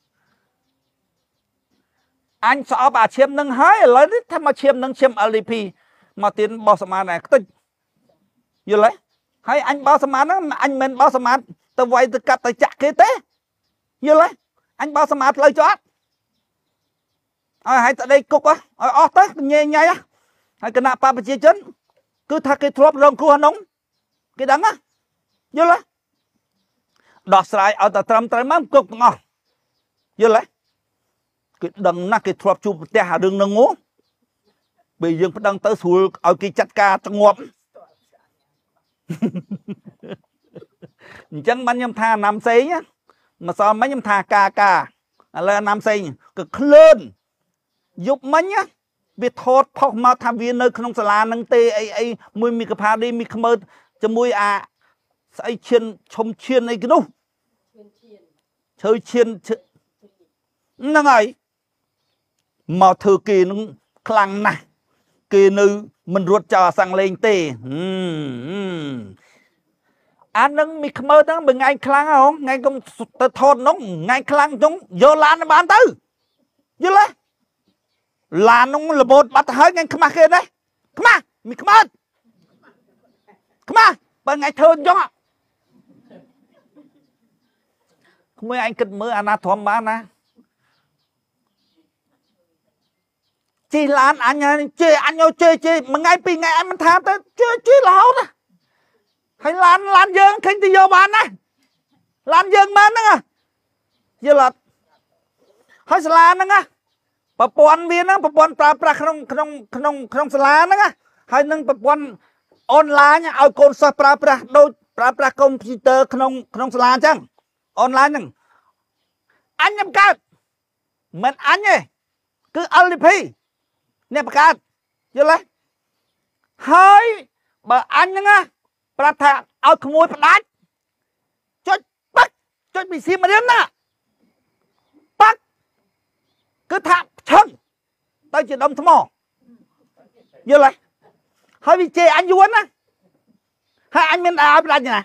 อันสอบอาเชียมหนึ่งหายเลยนี่ถ้ามาเชียมหนึ่งเชียมอลิพีมาตีนบอสมาไหนตึ้งยืนเลยให้อันบอสมานั้นอันเป็นบอสมาตะไวตะกัดตะจักเกเต้ยืนเลยอันบอสมาเลยจอดให้ตะได้กุกวะอ๋อเต้เงี้ยไงอ่ะให้ขณะปาประชาชนcứ thà cái thọp rong cua nóng cái đắng á vô lấy đọt sải ở tại trầm trái mắm cục ngon vô lấy cái đằng na cái thọp chụp te hà đường nâng ngố bây giờ phải đăng tới suối ở cái chặt ca trong ngộp chẳng bắn nhâm tha nam xây nhá mà sao mấy nhâm tha ca ca là nam xây cực lên giúp mấy nháวิทอดพอกมาทำวีนในขนมสลานังเตไอไอมวยมีกระพาดีมีขมรจะมวยอาไอเชียนชมเชียนไอกันนู้เชยเชียนนั่งไงมาเธอกีนึงคลังนะกีนึมันรวดจ่อสั่งเลงเตอันนึงมีขมรตั้งเป็นไงคลังอ่ะไงก็ตะทอดน้องไงคลังจงโยลานในบ้านตื้อยืนเลยลานน้องระบบบัตรเฮ้ยไงขมาเกินเลยขมามีขมาขมาเป็นไงเธอจ้องอ่ะเมื่อไอ้กิดมืออนาถมบ้านนะจีลานอันยังเจอันยังเจเจมันไงปีไงมันทาแต่เจเจแล้วนะให้ลานลานเยิงขึ้นที่โยบานนะลานเยิงมันนะเยอะหลัดให้สลานนะปะปอนเวียนนะปะปอนปลาปลาขนมขนมขนมขนมสลานะไงให้นั่งปะปอนออนไลน์เนี่ยเอาคนสปลาปลาโดยปลาปลาคอมพิวเตอร์ขนมขนมสลาจังออนไลน์นั่งอันยังประกาศมันอันเนี่ยคืออลิพีเนี่ยประกาศเยอะเลยเฮ้ยบ่อันยังไงปลาถาเอาขโมยปลาจดปักจดมีซีมาเรียนนะปักcứ tháp chân tao chỉ đâm thầm mò vô lại hơi bị chê anh vuông á hai anh bên đào bên này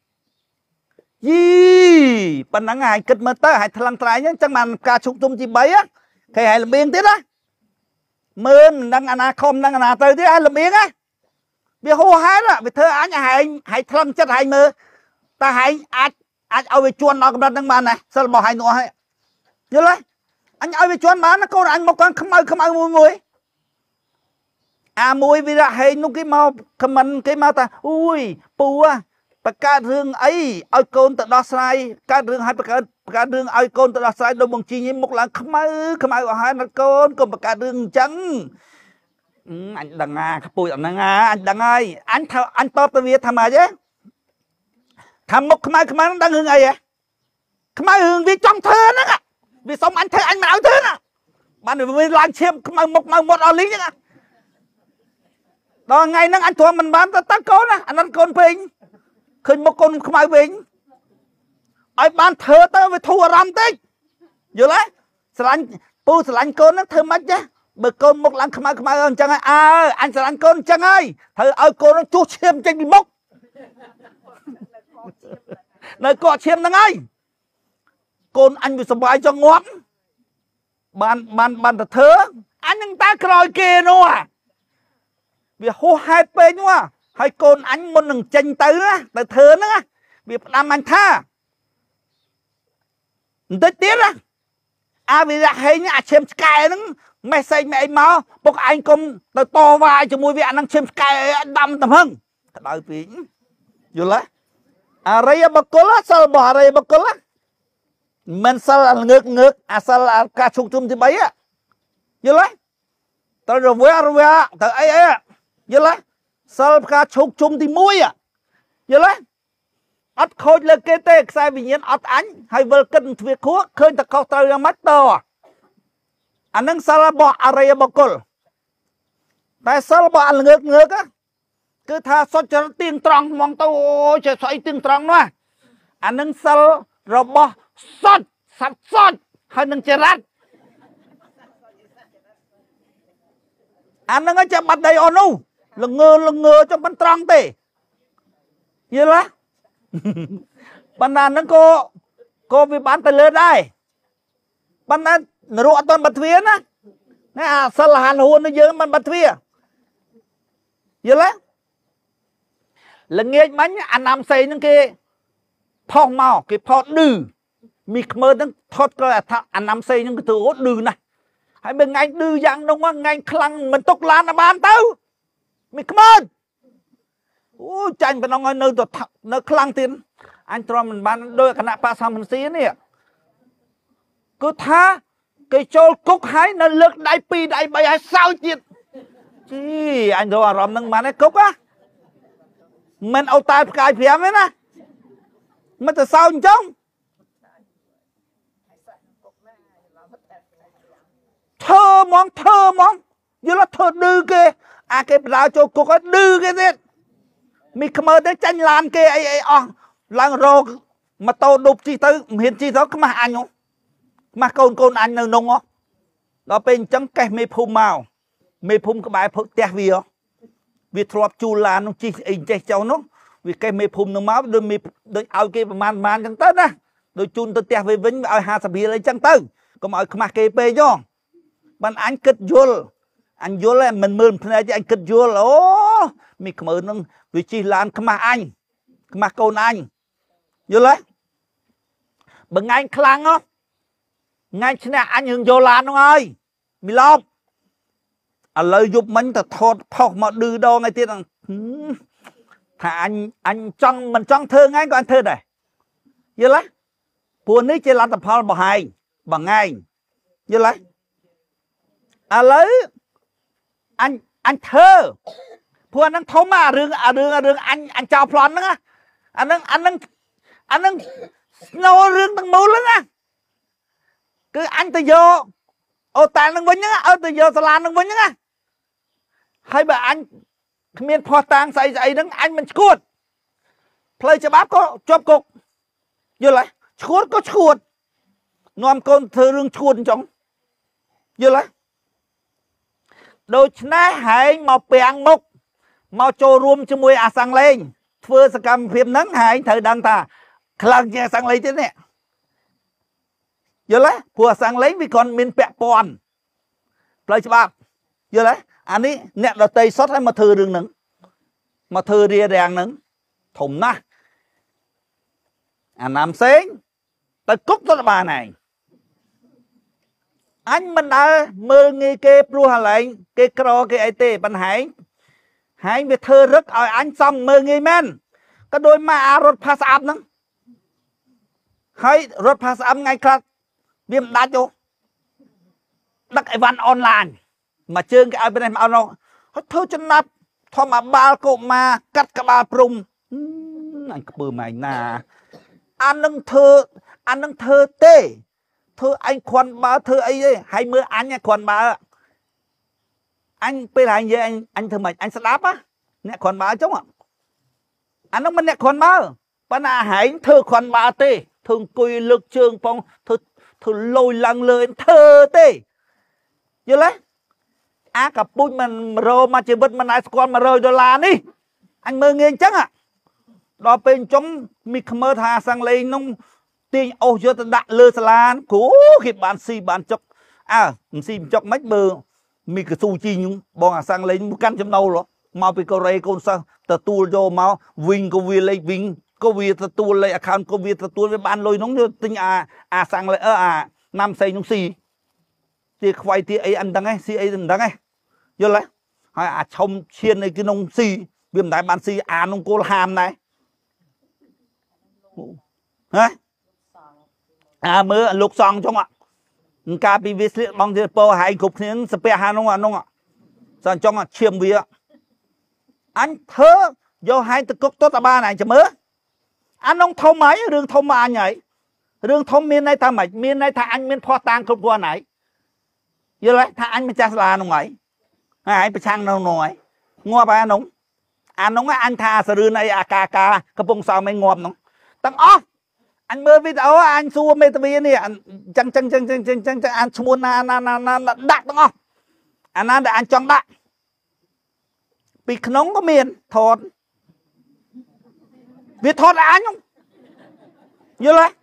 gì phần nắng ngày kịch mơ tơ hai thằng trai nhá chẳng màn ca chụp tung chỉ bấy á cái hai làm biếng thế đó mơ đang ăn không đang ăn tới thế hai làm biếng á vì hô hái đó vì thơ anh hai hai thằng chất hai mơ ta hai anh anh ao về chuồn nó cũng đang bàn này sao bỏ hai nọ hay vô lại anhเอาไปชวนมานะคนอันบอกกันขมาขมามุยมุยอามุยวิระเฮนุกิมาขมันกิมาแต่อุ้ยปูอะประกาศเรื่องไอ้เอาโกนตัดดอกไซการเรื่องให้ประกาศประกาศเรื่องเอาโกนตัดดอกไซโดยบางทีนี่มุกหลังขมาขมาว่าให้นักโกนก็ประกาศเรื่องจังอันดังงาขปุยอันดังงาอันดังไงอันเท่าอันตอบตัวเวียทำไมเจ๊ทำมุกขมาขมาดังหึงไงอะขมาหึงวิจังเธอนะvì sống anh thấy anh mà áo thế nè bạn vì làm chiêm mà một mà một ở lý chứ đó ngày năng anh thua mình bán tất cố nè anh ăn con bình khơi một con không ai bình ai bán thơ tới với thua ram tích vừa lấy anh pu anh con nó thơ mất chứ bực con một lần không ai không ai hơn chẳng ai à anh sẽ anh con chẳng ai thơ ơi con nó chú chiêm trên bị mốc nơi cọ chiêm năng ai con anh bị sập bài cho ngón bàn bàn bàn thật thơ anh nhưng ta còi kia nữa à vì hô hai bên nữa hai con anh muốn đừng tranh tới nữa tại thơ nữa vì làm anh tha tới tiếc á à vì là hay nhá xem sky nó mẹ xây mẹ máu bốc anh cũng tao to vai cho mùi vị anh đang chìm cái đâm tầm hưng đợi phí dù lấy à rây bậc cố lá sao bỏ rây bậc cố lá mình sao là ngược ngược à sao là ca chụp chung thì bấy á dù lấy tao rồi với rồi với tao ấy ấy dù lấy sao ca chụp chung thì mũi à dù lấy ớt khôi lên kế tê sai vì nhiên ớt ánh hay vơ cân việc khuốc khơi ta khóc tao ra mắt tao anh nâng sao là bỏ à rây bậc cố tại sao là bỏ anh ngược ngược á cứ tha sót cho tiếng tròn mong tao chơi xoay tiếng tròn nữa anh nâng sao rồi bỏ sót sắp sót hay nâng chơi rát anh nâng ở trong bắt đầy ổn u lưng ngơ lưng ngơ trong bắn tròn tê như là bạn nào nâng cô cô vì bán tay lên đây bạn nào rụa toàn bật phía á nè à sao là hàn hồn nó dơ bạn bật phía như là là nghe bánh anh làm xây những cái phong màu cái phong đừ mi mơ đang thoát coi anh làm xây những cái từ hốt đừ này hãy bên anh đừ dạng đông á ngành khăn mình tốc lan là bàn tao mi mơ ôi chanh phải nói nơi tụt nơi khăn tiền anh cho mình bán đôi cái nạp ba sao mình xí này cứ tha cái trôi cúc hái nó lực đại pi đại bay hay sao chuyện chi anh rồi làm nâng bán cái cúc á mình ao tai cài phía ấy nè mà từ sao anh chông thơ mong thơ mong như là thơ đư kê à cái rào cho cô có đư cái gì mình không mơ tới tranh lan kê ấy ấy on làng rô mà tao đục chi tới hiện chi đó có mà anh không mà con con anh nâng nông không đó bên chẳng cái mê phum màu mê phum cái bài phức tẹt vì không vì thọp chu là nó chỉ in chạy cháu nó vì cái mê phum nó máu đôi mê đôi ao kia màn màn chẳng tới nè đôi chun tôi tẹt về vĩnh ao hà sập bia lấy chẳng tới có mọi cái mặt kê pê cho bạn anh kết vô anh vô là mình mượn này chứ anh kết vô là ô mình không mượn nó vì chỉ là anh không mà anh không mà con anh vô lấy bằng anh khlang không ngay chứ nè anh hưởng vô là nó ơi mi lộp à lời dục mình ta thọt phọc mà đưa đâu ngay tiết thà anh anh trong mình trong thơ ngay có anh thơ này như lấy buồn ấy chỉ là tập hợp bảo hành bằng ngay như lấy à lấy anh anh thơ buồn anh thấu mà rừng à rừng à rừng anh anh chào plon đó anh đang anh đang anh đang nô rừng tăng mưu lắm á cứ anh từ vô ô tàn đang vinh á ở từ vô sà lan đang vinh á hay bà anh miền phò tàng xây dậy đứng anh mình chuột play cho bác có chop cục vô lại chuột có chuột nôm con thơ rương chuột trong vô lại đôi này hãy màu bèn mục màu trồ rùm cho mùi à sang lên phơ sa cầm phim nắng hãy thử đăng ta khăn nhà sang lấy thế nè vô lại phùa sang lấy vì còn miền bẹ pòn play cho bác vô lại anh ấy nè là tây sót hay mà thơ rừng nắng mà thơ ria đèn nắng thùng na à nam xén ta cúc đó là bà này anh mình đã mơ nghe kê pru hà lệnh kê cro kê ai tê bạn hãy hãy về thơ rất ở anh xong mơ nghe men có đôi mà rốt pass up nắng hay rốt pass up ngay khác viêm đá chỗ đặt cái văn online mà chơi cái ai bên này mà nó thơ chân nắp thôi mà ba cô mà cắt cả ba prung anh cứ bơ mày nà anh nâng thơ anh nâng thơ tê thơ anh khoan ba thơ ấy hay mưa anh nha khoan ba anh bây là anh vậy anh anh thơ mày anh sẽ đáp á nè khoan ba chống ạ anh nâng mình nè khoan ba bạn à hãy thơ khoan ba tê thường cùi lực trường phong thơ thơ lôi lăng lời thơ tê như lấy á cặp bụi mình rô mà chỉ bật mình ai con mà rơi đô la đi anh mơ nghe chắc à đó bên chống mi mơ thà sang lấy nông tiền ô cho ta đặt lơ sa lan cố khi bạn si bạn chọc à si chọc mấy bờ mi cái su chi nhung bọn à sang lấy căn trong đâu rồi mau bị câu ray con sao ta tu cho mau vinh cô vi lấy vinh cô vi ta tu lấy account cô vi ta tu với ban lôi nóng tinh à à sang lấy ơ à năm xây nông si thì quay thì ấy ăn đắng ấy si ấy đắng ấy vô lấy hay à chồng chiên này cái nông si viêm đại ban si à nông cô hàm này hả à mưa lục xong trong ạ cà pi vít bằng thì po hai cục những spe hà nông ạ nông ạ xong trong ạ chiêm vía anh thơ do hai từ cốc tốt ba này cho mớ anh nông thông mấy đường thông mà nhảy đường thông miền này ta mày miền này ta anh miền pho tang cục qua này vô lấy ta anh mới cha là nông ấy aiไปช่างน้องหน่อยงัวไปน้องอ่านน้องอันทาสรือในอากากากระปงสาวไม่งอมน้องตั้งอ๋ออันเมื่อวิดีโออันซูเมตวีเนี่ยจังจังจังจังจังจังจังอันชวนนานานานาดักตั้งอ๋ออันนั้นแต่อันจังดักปีขนมก็เมียนถอดวิถอดอันน้องเยอะเลย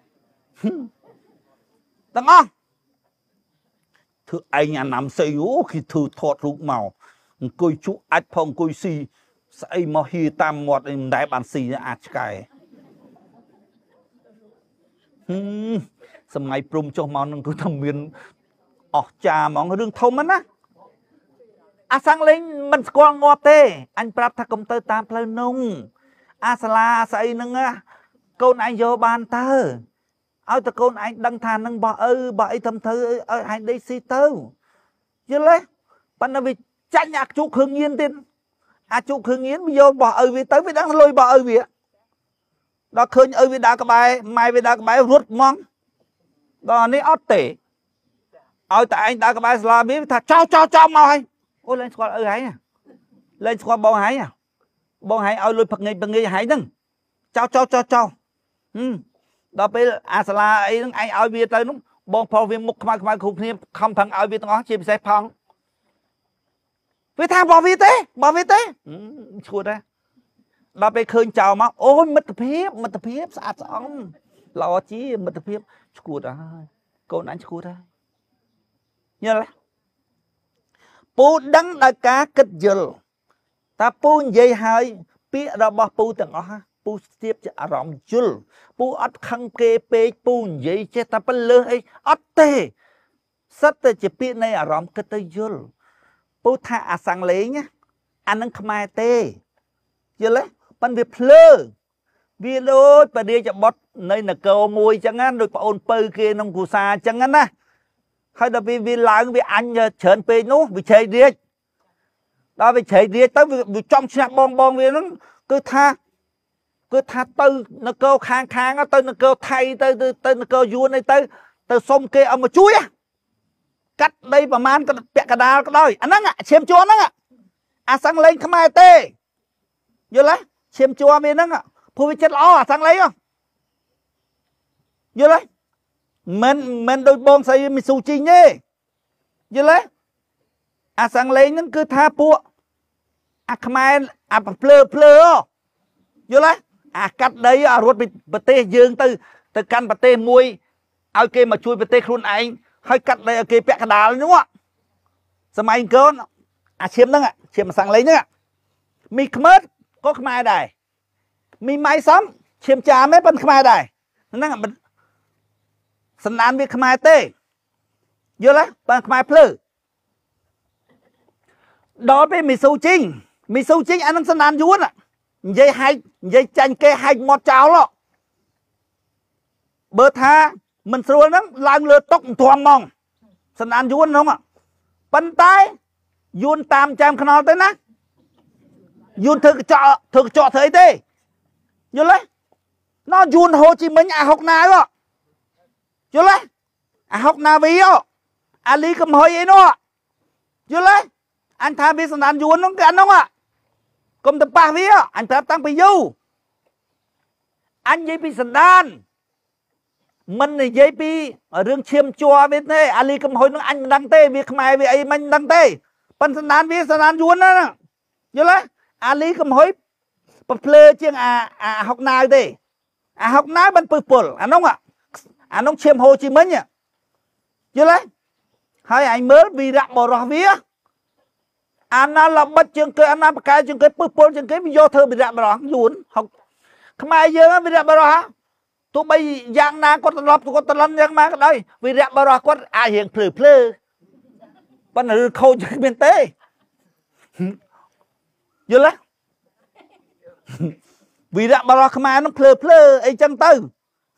ตั้งอ๋อthưa anh nhà nằm xây ố khi thưa thọt rụng màu côi chú ách phong côi si xây mà hi tam ngọt đại bản si ách cái sầm ngày prum cho món nâng cứ thầm miền ọc trà món rừng thông á à sang lên mình con ngọt tê anh prap thà công tơ tam plơ nung à sala xây nâng á câu này vô bàn tơ ao ta con anh đăng thàn nâng bỏ ư bỏ ấy thầm thơ ở anh đây si tâu chứ lấy bạn là vì tranh nhạc chú khương nhiên tên à chú khương nhiên bây giờ bỏ ư vì tới vì đang lôi bỏ ư vì đó khương ư vì đã có bài mai vì đã có bài rút mong đó này ót tể ao tại anh đã có bài là biết thật cho cho cho mau hay ôi lên qua ư hãy à lên qua bông hãy à bông hãy ao lôi phật nghề phật nghề hãy nâng cho cho cho cho ừ đó bây à sala ấy nó ai ao việt tới nó bong phò viên mục mai mai khục niệm không thằng ao việt nó chìm xe phong với thằng bỏ việt thế bỏ việt thế chua đấy đó bây khơi chào mà ôi mất tập hiếp mất tập hiếp sạch xong lo chí mất tập hiếp chua đấy cô đánh chua đấy nhớ đấy pu đắng đại cá kết dừa ta pu dây hai pía đó bỏ pu từng ó ha pu tiếp cho rộng chul pu ắt khăng kê pe pu vậy che ta bơ lơ ấy ắt tê sắt tê chỉ pi này rộng cái tê chul pu tha à sang lấy nhá anh nâng khai tê chưa lấy ban việc lơ vì đôi bà đi cho bớt nơi là cầu mùi chẳng ngán rồi ôn pơ kia nông cù sa chẳng ngán á hay là vì vì làng vì anh chởn pe nó vì chơi đi đó vì chơi đi tới vì trong xe bong bong vì nó cứ tha cứ tha tư nó câu khang khang á tư nó câu thay tư tư nó câu vua này tư tư xông kia ông mà chuối á cắt đây và man cái bẹ cả đào cái đôi anh á xem chua nó á à sang lên không ai tê vô lấy xem chua bên nó á phu chết lo à sang lấy không vô lấy mình mình đôi bông xây mình sù chi nhé vô lấy à sang lấy nó cứ tha pu à không ai à plơ plơ vô lấy à cắt đấy à ruột bị bật tê dương từ từ căn bật tê mùi ao kia mà chui bật tê khuôn anh hơi cắt đây ở kia bẹ cả đá đúng không ạ sao mà anh cơ à chiếm đó ạ chiếm mà sang lấy nữa ạ mi mất có không ai đây mi máy sắm chiếm trà mấy bên không ai đây nó năng sân ăn biết không ai tê vô lấy bên không ai plư đó với mi sâu chinh mi sâu chinh anh đang sân ăn vuốt ạ dây hai dây chanh kê hai một cháo lọ bơ tha mình xua nó làm lừa tóc thuầm mong sân ăn vuông không ạ bắn tay vuông tam trăm khăn tới nè vuông thực trọ thực trọ thấy thế vô lấy nó vuông Hồ Chí Minh à học nào đó vô lấy à học nào vì đó à lý cầm hơi ấy nó vô lấy anh tham biết sân ăn vuông nó cái anh không ạ công tập ba vía anh tập tăng bị du anh dây bị sần đan mình này dây bị ở đường chiêm chùa biết thế ali cầm hồi nó anh đăng tê việc mày vì ấy mình đăng tê pan sần đan biết sần đan vuông đó nhớ lấy ali cầm hồi bật lê chiêng à à học nào thế à học nào bên bự bự anh không ạ anh không chiêm Hồ Chí Minh nhỉ nhớ lấy hai anh mới vì đặt bỏ rõ vía anh là bắt chương cơ anh là cái chương cơ bự bự chương cơ vô thơ bị đặt bỏ rõ vuông học không ai giờ bị đặt bỏ rõ tụi bay giang na có lọp tụi có lăn giang ma cái đây vì rẽ bao ra có ai hiện phử phử bắt đầu khâu cho bên tê vô lá vì rẽ bao ra không ai nó phử phử ấy chân tư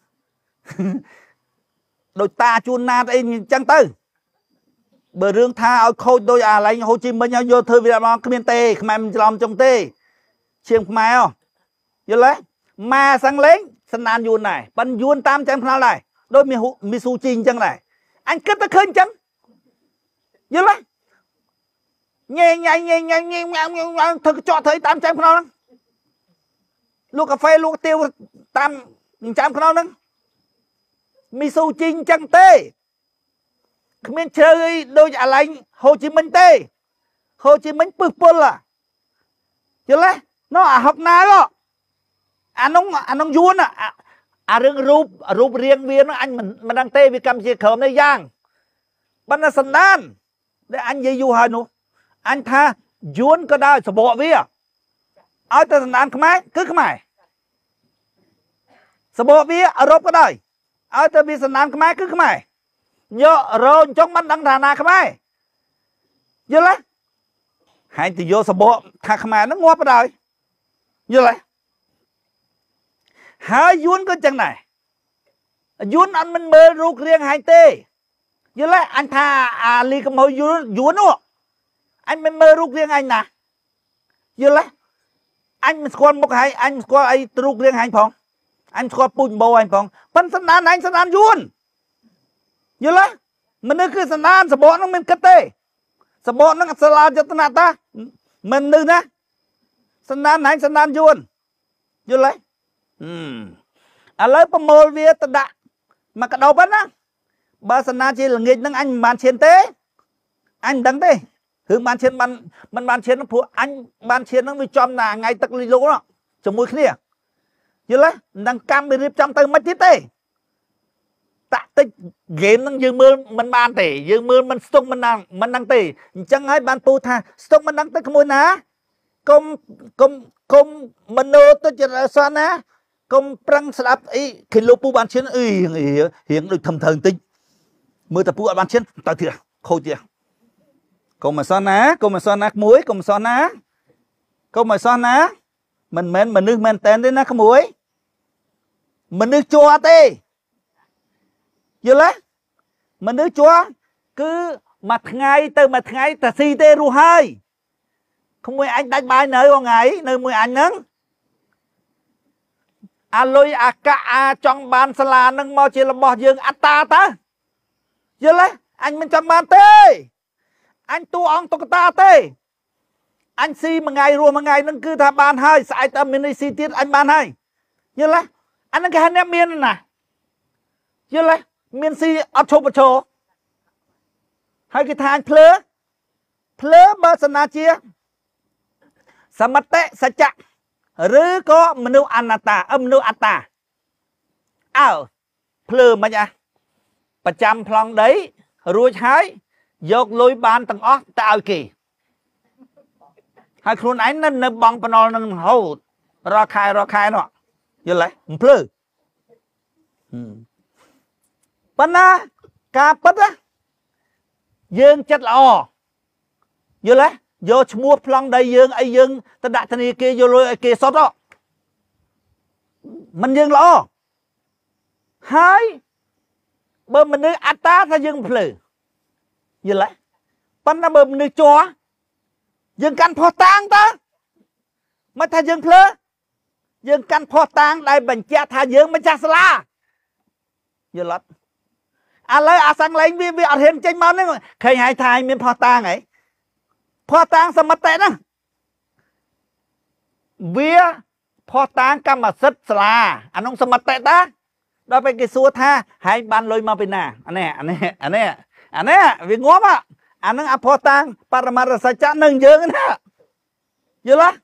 đôi ta chuồn na ấy chân tư bờ rương tha ao khâu đôi à lấy Hồ Chí Minh nhau vô thư vì rẽ bao bên tê không ai mình làm trong tê chiêm không ai không vô lá ma sang lên sân an yuan này bắn yuan tam trăm phao này đôi mi mi su chin chân này anh kết ta khơi chân nhớ lấy nghe nghe nghe nghe nghe nghe thực cho thấy tam trăm phao đó lu cà phê lu tiêu tam trăm phao đó mi su chin chân tê không biết chơi đôi à lạnh Hồ Chí Minh tê Hồ Chí Minh bực bực là nhớ lấy nó à học na đó anh nông anh nông yuan à à rừng rụp rụp riêng viên nó anh mình mình đang tê vì cầm chia khởi này giang ban là sân đan để anh dây du hơi nữa anh tha yuan có đau sờ bộ với à ở từ sân đan không ai cứ không ai sờ bộ với ở rộp có đời ở từ vì sân đan không ai cứ không ai nhớ rồi trong ban đăng đà na không ai nhớ lấy hai thì vô sờ bộ thà không ai nó ngóp ở đời nhớ lấy hai yuan có chân này yuan anh mình mơ ruột riêng hai tê như là anh tha à li cầm hồi yuan yuan nữa anh mình mơ ruột riêng anh nè như là anh mình còn một hai anh có ai ruột riêng anh phong anh có bùn bầu anh phong phân sân đan anh sân đan yuan như là mình cứ cứ sân đan sờ bộ nó mình cất tê sờ bộ nó sờ la cho ta ta mình đừng nè sân đan anh sân đan yuan như là à lấy bơm mồi về ta đã mà cái đầu bắn á ba sân na chỉ là nghịch năng anh bàn chiến tế anh đắng thế hướng bàn chiến bàn bàn bàn chiến nó phụ anh bàn chiến nó mới chom là ngày tắc lì lỗ đó trong mũi kia chứ lấy đang cam bị riệp trong tay mất chết tê tạ tích game nó dương mưa mình bàn tể dương mưa mình stung mình đang mình đang tể chẳng hay bàn pu tha stung mình đang tê không môi ná công công công mình nô tôi chỉ là sao ná công prang sập ấy khi lô pu bàn chiến ấy hiện hiện được thầm thần tinh mưa tập pu bàn chiến tao thiệt khôi thiệt công mà sao ná công mà sao ná muối công mà sao ná công mà sao ná mình men mình nước men tên đấy ná cái muối mình nước chua tê giờ lấy mình nước chua cứ mặt ngay từ mặt ngay ta si tê ru hai không muốn anh đánh bài nơi con ngày nơi mười anh nâng à lôi à cả à trong bàn sà la nâng mò chỉ là bỏ dương à ta ta giờ lấy anh mình trong bàn tê anh tu ông tu ta tê anh si một ngày rồi một ngày nâng cứ thà bàn hai sai ta mình đi si tiết anh bàn hai giờ lấy anh nâng cái hai ném miên nè giờ lấy miên si ấp chô bật chô hai cái thang phớ phớ bơ sân na chiaสมัตเตสัจจะหรือก็มนุษย์อนัตตาเออมนุษย์อัตตาอ้าวเพลิมันจะประจำพลองđấyรู้ใช้ยกลุยบานตั้งออกตาเอากี่ให้ครูไหนนั่นในบังปนอนั่นโหรอคายรอคายเนาะยังไงเพลิปัญหากาปัดนะยืนจัดละอยังไงvô mua plong đây dương ai dương ta đặt thằng kia vô lôi kia sót đó mình dương lo hai bơm mình nước ắt ta ta dương phử như lại pan nó bơm nước chó dương căn phò tang ta mà ta dương phử dương căn phò tang đây bệnh cha ta dương mà cha sla như lắm à lấy à sang lấy vì vì ở hiện trên máu đấy khai hai thai miền phò tang ấyพอตางสมัตเตนะเวียพอตางกรรมสิทธิ์สลาอันน้องสมัตเตตะเราไปกิสัวท่าให้บันลอยมาเป็นนาอันนี้อันนี้อันนี้อันนี้วิ่งงอมอ่ะอันนั้นอพอตางปรมาสัจจะหนึ่งเยอะนะเยอะละ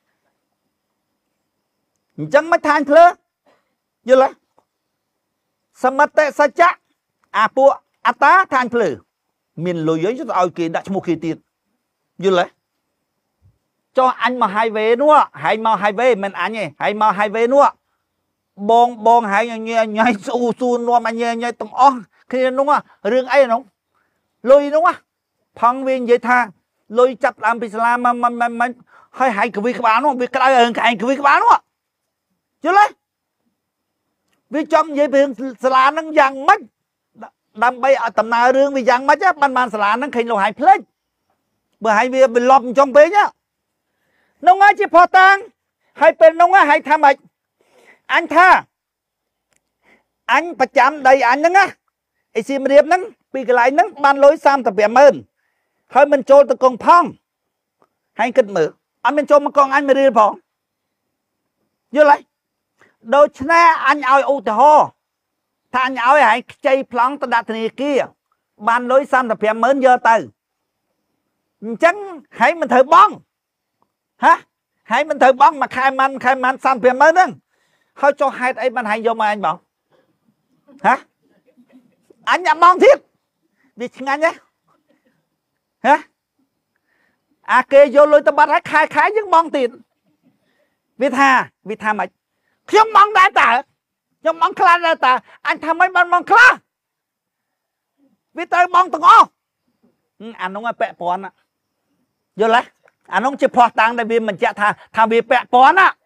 จังไม่ทานเพลอเยอะละสมัตเตสัจจะอาปัวอัตตาทานเพลอมินลอยจะเอากี่ดัชมุขีตีnhư lấy cho anh mà hai về nữa hãy mau hai về mình anh nhỉ hãy mau hai về nữa បងបងហើយញ៉ៃញ៉ៃស៊ូស៊ូនាំអញញ៉ៃញ៉ៃទាំងអស់គ្នានោះរឿងអីនោះលុយនោះផង់វានិយាយថាលុយចាប់ដើមពីសាលាមកមិនមិនហើយហើយកវីក្បាលនោះវាក្តៅរឿងឯងកវីក្បាលនោះយល់ទេវាចង់និយាយពីរឿងសាលាហ្នឹងយ៉ាងម៉េចដើម្បីឲ្យដំណើររឿងវាយ៉ាងម៉េចបានបានសាលាហ្នឹងឃើញលោកហើយផ្លេចបើហើយវាបលប់ចង់ពេកនោះហើយជាផតាំងហើយពេលនោះហើយថាម៉េចអញថាអញប្រចាំដីអញហ្នឹងណាអីសៀមរាបហ្នឹងពីកន្លែងហ្នឹងបានលុយសាមសិបប្រាំម៉ឺនហើយមិនចូលទៅកងផង់ហើយគិតមើលអត់មានចូលមកកងអញមួយរៀលផងយល់ទេដូច្នេះអញឲ្យឧទាហរណ៍ថាអញឲ្យហើយខ្ចីប្លង់ទៅដាក់ធនាគារបានលុយសាមសិបប្រាំម៉ឺនយកទៅអញ្ចឹងហើយមិនត្រូវបង់ហ៎ហើយមិនត្រូវបង់មួយខែមិនខែមិនសាមសិបប្រាំម៉ឺនហ្នឹងហើយចុះហេតុអីបានហើយយកមកអញបងហ៎អញអ្នកបងទៀតវាឆ្ងាញ់ហ៎ហ៎អាគេយកលុយទៅបាត់ហើយខែខែយើងបងទៀតវាថាវាថាម៉េចខ្ញុំបងដែរតើខ្ញុំបងខ្លះដែរតើអញថាម៉េចបានបងខ្លះវាត្រូវបងទាំងអស់អានោះឲ្យពាក់ព័ន្ធយល់ទេអានោះជាភ័ស្តុតាងដែលវាបញ្ជាក់ថាថាវាពាក់ព័ន្ធណា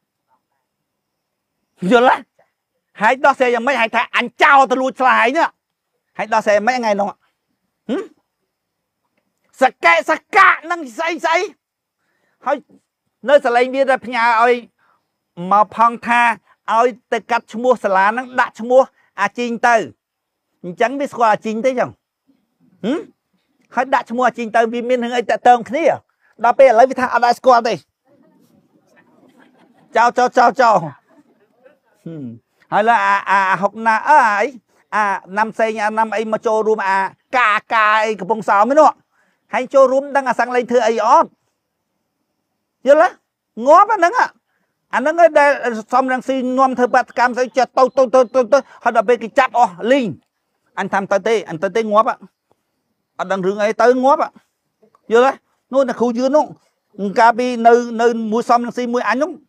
យល់ទេហើយដោះស្រាយយ៉ាងម៉េចហើយថាអញចោលទៅលួចឆ្លាហើយនេះហើយដោះស្រាយយ៉ាងម៉េចថ្ងៃនោះហឹមសកែសកានឹងស្អីស្អីហើយនៅសលេងវាតែផ្ញើឲ្យមកផង់ថាឲ្យទៅកាត់ឈ្មោះសាលាហ្នឹងដាក់ឈ្មោះអាជីងទៅអញ្ចឹងវាស្គាល់អាជីងទេចឹងហឹមហើយដាក់ឈ្មោះអាជីងទៅវាមានរឿងអីតាក់ទងគ្នាដល់ពេលឥឡូវវាថាអត់ដែរស្គាល់ទេចោលចោលចោលចោលហើយឡើយអាអាហុកណាអើអីអាណាំផ្សេងអាណាំអីមកចូលរួមអាកាកាអីកំពុងសោមនោះហើយចូលរួមដឹងអាសាំងលេងធ្វើអីអត់យល់ទេងាប់អាហ្នឹងអាហ្នឹងដែលសំរងស៊ីនាំធ្វើបាតកម្មស្អីចេះទៅទៅទៅទៅហើយដល់ពេលគេចាប់អស់លីងអញតាមទៅទេអញទៅទេងាប់អត់ដឹងរឿងអីទៅងាប់យល់ទេនោះតែគ្រូយឿននោះកាលពីនៅនៅមួយសំរងស៊ីមួយអញនោះ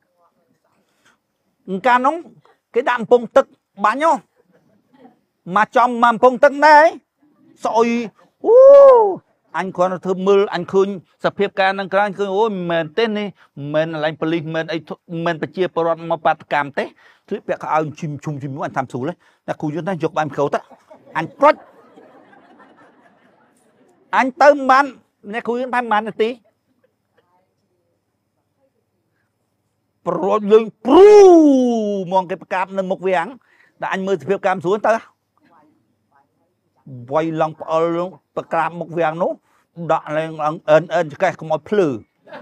កាលនោះគេដាក់កំពង់ទឹកបាញ់មកចំមកកំពង់ទឹកដែរស្អុយអូអញគ្រាន់តែធ្វើមើលអញឃើញសភាពការនឹងក្រោយឃើញអូមិនមែនទេនេះមិនមែនឡើងប៉ូលីសមិនអីមិនប្រជាពលរដ្ឋមកបាតកម្មទេគឺពាក់ខោឲ្យជុំជុំជុំអញតាមស្រួលតែគ្រូយន្តយកបាយក្រូតអញព្រុចអញទៅបានអ្នកគ្រូយន្តបានប៉ុន្មាននាទីប្រូចលេងព្រូមកគេប្រកាសនៅមុខវាំងតែអញមើលសភាពកម្មស្រួលទៅវាយឡើងផ្អល់ប្រក្រាបមុខវាំងនោះដាក់ឡើងអឺនអឺនចកេះកុំឲ្យភ្លឺ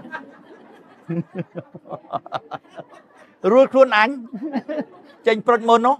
រួចខ្លួនអញចេញប្រុចមុននោះ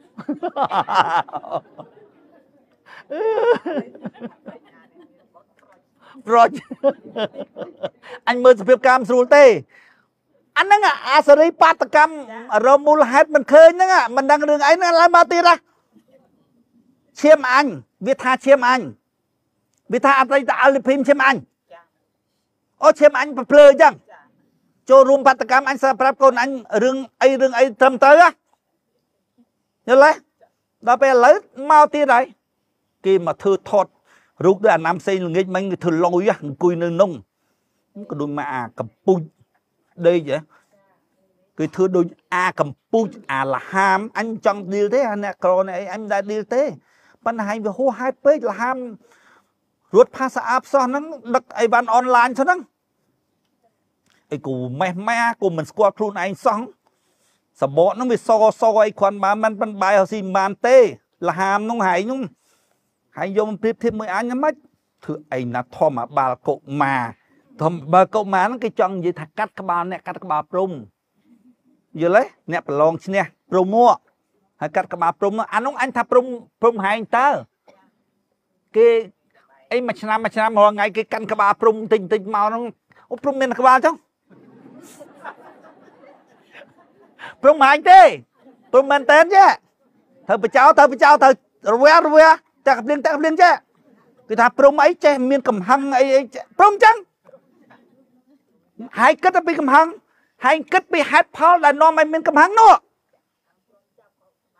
ប្រុចអញមើលសភាពកម្មស្រួលទេអាហ្នឹងអាសេរីបាតកម្មរមូលហេតុមិនឃើញហ្នឹងមិនដឹងរឿងអីហ្នឹងឡើយមកទៀតណាឈាមអញវាថាឈាមអញវាថាអតីតអលភីមឈាមអញអូឈាមអញប្រភ្លើអញ្ចឹងចូលរួមបាតកម្មអញប្រាប់កូនអញរឿងអីរឿងអីត្រឹមត្រូវណាយល់ទេដល់ពេលឥឡូវមកទៀតហើយគេមកធ្វើថតរូបដូចអាណាំផ្សេងល្ងាចមិញគេធ្វើលយអង្គុយនៅនោះក៏ដូចមកអាកំពុជដេកហ៎គឺធ្វើដូចអាកំពុជអាលហាមអញចង់ឌីលទេអាអ្នកក្រនេះអីអញមិនដែលឌីលទេប៉ុន្តែហែងវាហួសហេតុពេកលហាមរត់ផាសអាប់សោះហ្នឹងដឹកអីវ៉ាន់អនឡាញហ្នឹងអីគូម៉េះម៉ាគូមិនស្គាល់ខ្លួនឯងសោះសបកហ្នឹងវាសសអីគ្រាន់បើមិនប៉ុនបាយស៊ីមិនបានទេលហាមហ្នឹងហែងហ្នឹងហែងយកមកប្រៀបធៀបមួយអញហ្មិចធ្វើអីណាធម្មបាល់កុមារធម្មបើកុមារហ្នឹងគេចង់និយាយថាកាត់ក្បាលអ្នកកាត់ក្បាលព្រំយល់ទេអ្នកប្រឡងឈ្នះព្រំមកហើយកាត់ក្បាលព្រំអានោះអញថាព្រំព្រំហែងតើគេអីមួយឆ្នាំមួយឆ្នាំរាល់ថ្ងៃគេកាន់ក្បាលព្រំតិចតិចមកហ្នឹងអូព្រំមានក្បាលចឹងព្រំហែងទេព្រំមែនតើចេះត្រូវបចោត្រូវបចោត្រូវរវល់រវល់តែក្លៀងតែក្លៀងចេះគឺថាព្រំអីចេះមានកំហឹងអីអីព្រំចឹងហើយគិតទៅពីកំហឹងហើយគិតពីហេតុផលដែលនាំឲ្យមានកំហឹងនោះ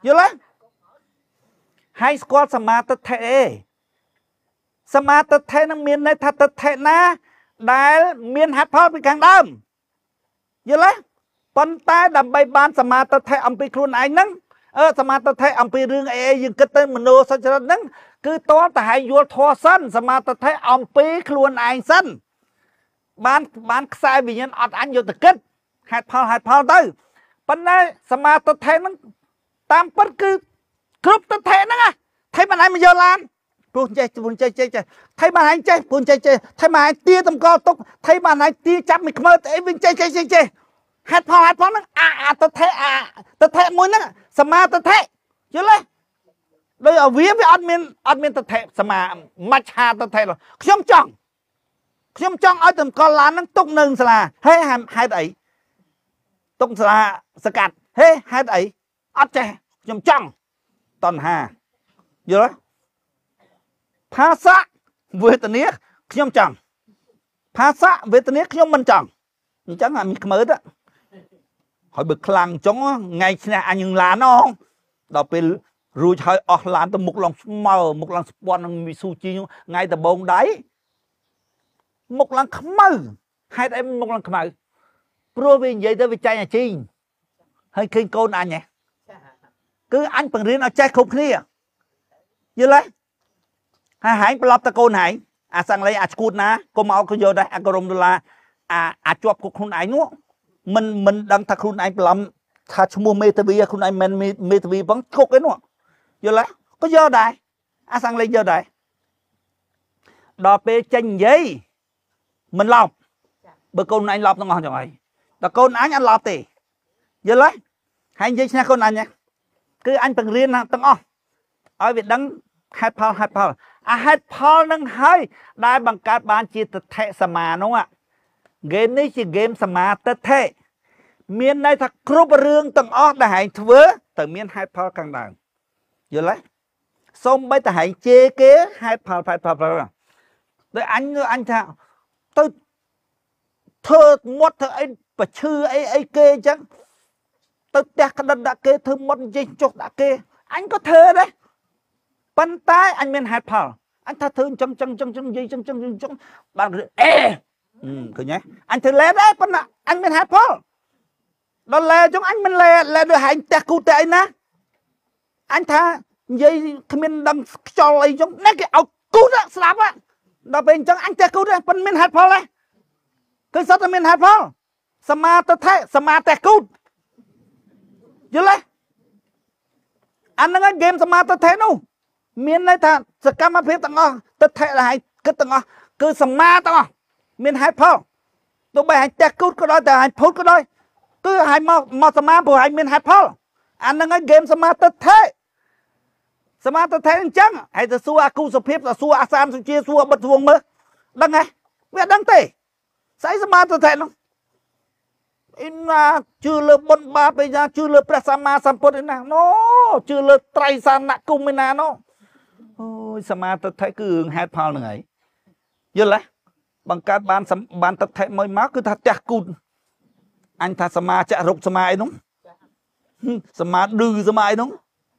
យល់ទេហើយស្គាល់សមាទិដ្ឋិអេសមាទិដ្ឋិនឹងមានន័យថាទិដ្ឋិណាដែលមានហេតុផលពីខាងដើមយល់ទេប៉ុន្តែដើម្បីបានសមាទិដ្ឋិអំពីខ្លួនឯងហ្នឹងអឺសមាទិដ្ឋិអំពីរឿងអីអីយើងគិតទៅមโนសច្ចរិតហ្នឹងគឺតើតែឲ្យយល់ធម៌សិនសមាទិដ្ឋិអំពីខ្លួនឯងសិនបានបានខ្សែវិញ្ញាណអត់អញយកទៅគិតហេតុផលហេតុផលទៅប៉ុន្តែសមាទិដ្ឋិហ្នឹងតាមពិតគឺគ្រប់ទិដ្ឋិហ្នឹងថៃបានឯងមកយកឡានព្រោះចេះព្រោះចេះចេះចេះថៃបានឯងចេះព្រោះចេះចេះថៃបានឯងទាតម្កល់ទុកថៃបានឯងទាចាប់មិនខ្មើអីវិញចេះចេះចេះចេះហេតុផលហេតុផលហ្នឹងអាអាទិដ្ឋិអាទិដ្ឋិមួយហ្នឹងសមាទិដ្ឋិយល់ទេដោយឲ្យវាវាអត់មានអត់មានទិដ្ឋិសមាមច្ឆាទិដ្ឋិខ្ញុំចង់ខ្ញុំចង់ឲ្យតម្កល់ឡានហ្នឹងទុកនៅសាលាហេហេតុអីទុកសាលាសកាត់ហេហេតុអីអត់ចេះខ្ញុំចង់តណ្ហាយល់ទេภาษาវេទនាខ្ញុំចង់ภาษาវេទនាខ្ញុំមិនចង់អញ្ចឹងអាមានខ្មើទៅហើយបើខ្លាំងចុងថ្ងៃឈ្នះអញនឹងឡានអងដល់ពេលរួចហើយអស់ឡានទៅមុខឡងស្មើមុខឡងស្ពាន់នឹងមីស៊ូជីថ្ងៃដបងដៃមុខឡើងខ្មៅហេតុអីមុខឡើងខ្មៅព្រោះវានិយាយទៅវាចាញ់អាជីងហើយឃើញកូនអញហ៎គឺអញបង្រៀនឲ្យចេះគ្រប់គ្នាយល់ទេហើយហែងប្រឡប់តកូនហែងអាសង្លេអាឈួតណាកុំមកយកដែរអាក្រមដុល្លារអាអាចប់គុកខ្លួនឯងនោះមិនមិនដឹងថាខ្លួនឯងប្រឡំថាឈ្មោះមេធាវីខ្លួនឯងមិនមេធាវីផងគុកឯនោះយល់ទេក៏យកដែរអាសង្លេយកដែរដល់ពេលចេញនិយាយមិនឡប់បើកូនឯងឡប់ទាំងអស់ចឹងហើយដល់កូនអញអត់ឡប់ទេយល់ទេហើយនិយាយឈ្នះកូនអញគឺអញបង្រៀនទាំងអស់ឲ្យវាដឹងហេតុផលហេតុផលអាហេតុផលនឹងហើយដែលបង្កើតបានជាទិដ្ឋិសមានោះហ្គេមនេះជាហ្គេមសមាទិដ្ឋិមានន័យថាគ្រប់រឿងទាំងអស់ដែលហែងធ្វើទៅមានហេតុផលខាងដើមយល់ទេសូម្បីតែហែងជេរគេហេតុផលហេតុផលដោយអញអញថាទៅធ្វើមុតធ្វើអីប្រឈឺអីអីគេអញ្ចឹងទៅផ្ទះក្តិតដាក់គេធ្វើមុតនិយាយចុះដាក់គេអញក៏ធ្វើដែរប៉ុន្តែអញមានហេតុផលអញថាធ្វើអញ្ចឹងអញ្ចឹងអញ្ចឹងនិយាយអញ្ចឹងអញ្ចឹងបានអេឃើញទេអញធ្វើលេដែរប៉ុន្តែអញមានហេតុផលដល់លេអញ្ចឹងអញមិនលេលេដូចហែងផ្ទះគូតែអីណាអញថានិយាយគ្មានដឹងខ្យល់អីអញ្ចឹងនេះគេឲ្យគូតស្ដាប់ដល់ពេលអញ្ចឹងអញផ្ទះគូតែប៉ុន្តែមានហេតុផលដែរគឺសុទ្ធតែមានហេតុផលសមាទិដ្ឋិសមាទិគូតយល់ទេអាហ្នឹងឯងហ្គេមសមាទិដ្ឋិនោះមានន័យថាសកម្មភាពទាំងអស់ទិដ្ឋិដែលហែងគិតទាំងអស់គឺសមាទាំងអស់មានហេតុផលទោះបីហែងផ្ទះគូតក៏ដោយតែហែងភូតក៏ដោយគឺហែងមកមកសមាព្រោះហែងមានហេតុផលអាហ្នឹងឯងហ្គេមសមាទិដ្ឋិសមាទិដ្ឋិអញ្ចឹងហែងទៅសួរអាគូសុភាពទៅសួរអាសានសុជាសួរបិទធវងមើលដឹងហ៎វាដឹងទេស្អីសមាទិដ្ឋិនោះអ៊ីណាជឿលើបុណ្យបាបឯណាជឿលើព្រះសម្មាសម្ពុទ្ធឯណាណូជឿលើត្រៃសណគមឯណាណូអូយសមាទិដ្ឋិគឺរឿងហេតុផលហ្នឹងហើយយល់ទេបង្កើតបានបានទិដ្ឋិមួយមកគឺថាផ្ទះគូតអញថាសមាចរុកសមាអីនោះសមាឌឺសមាអីនោះ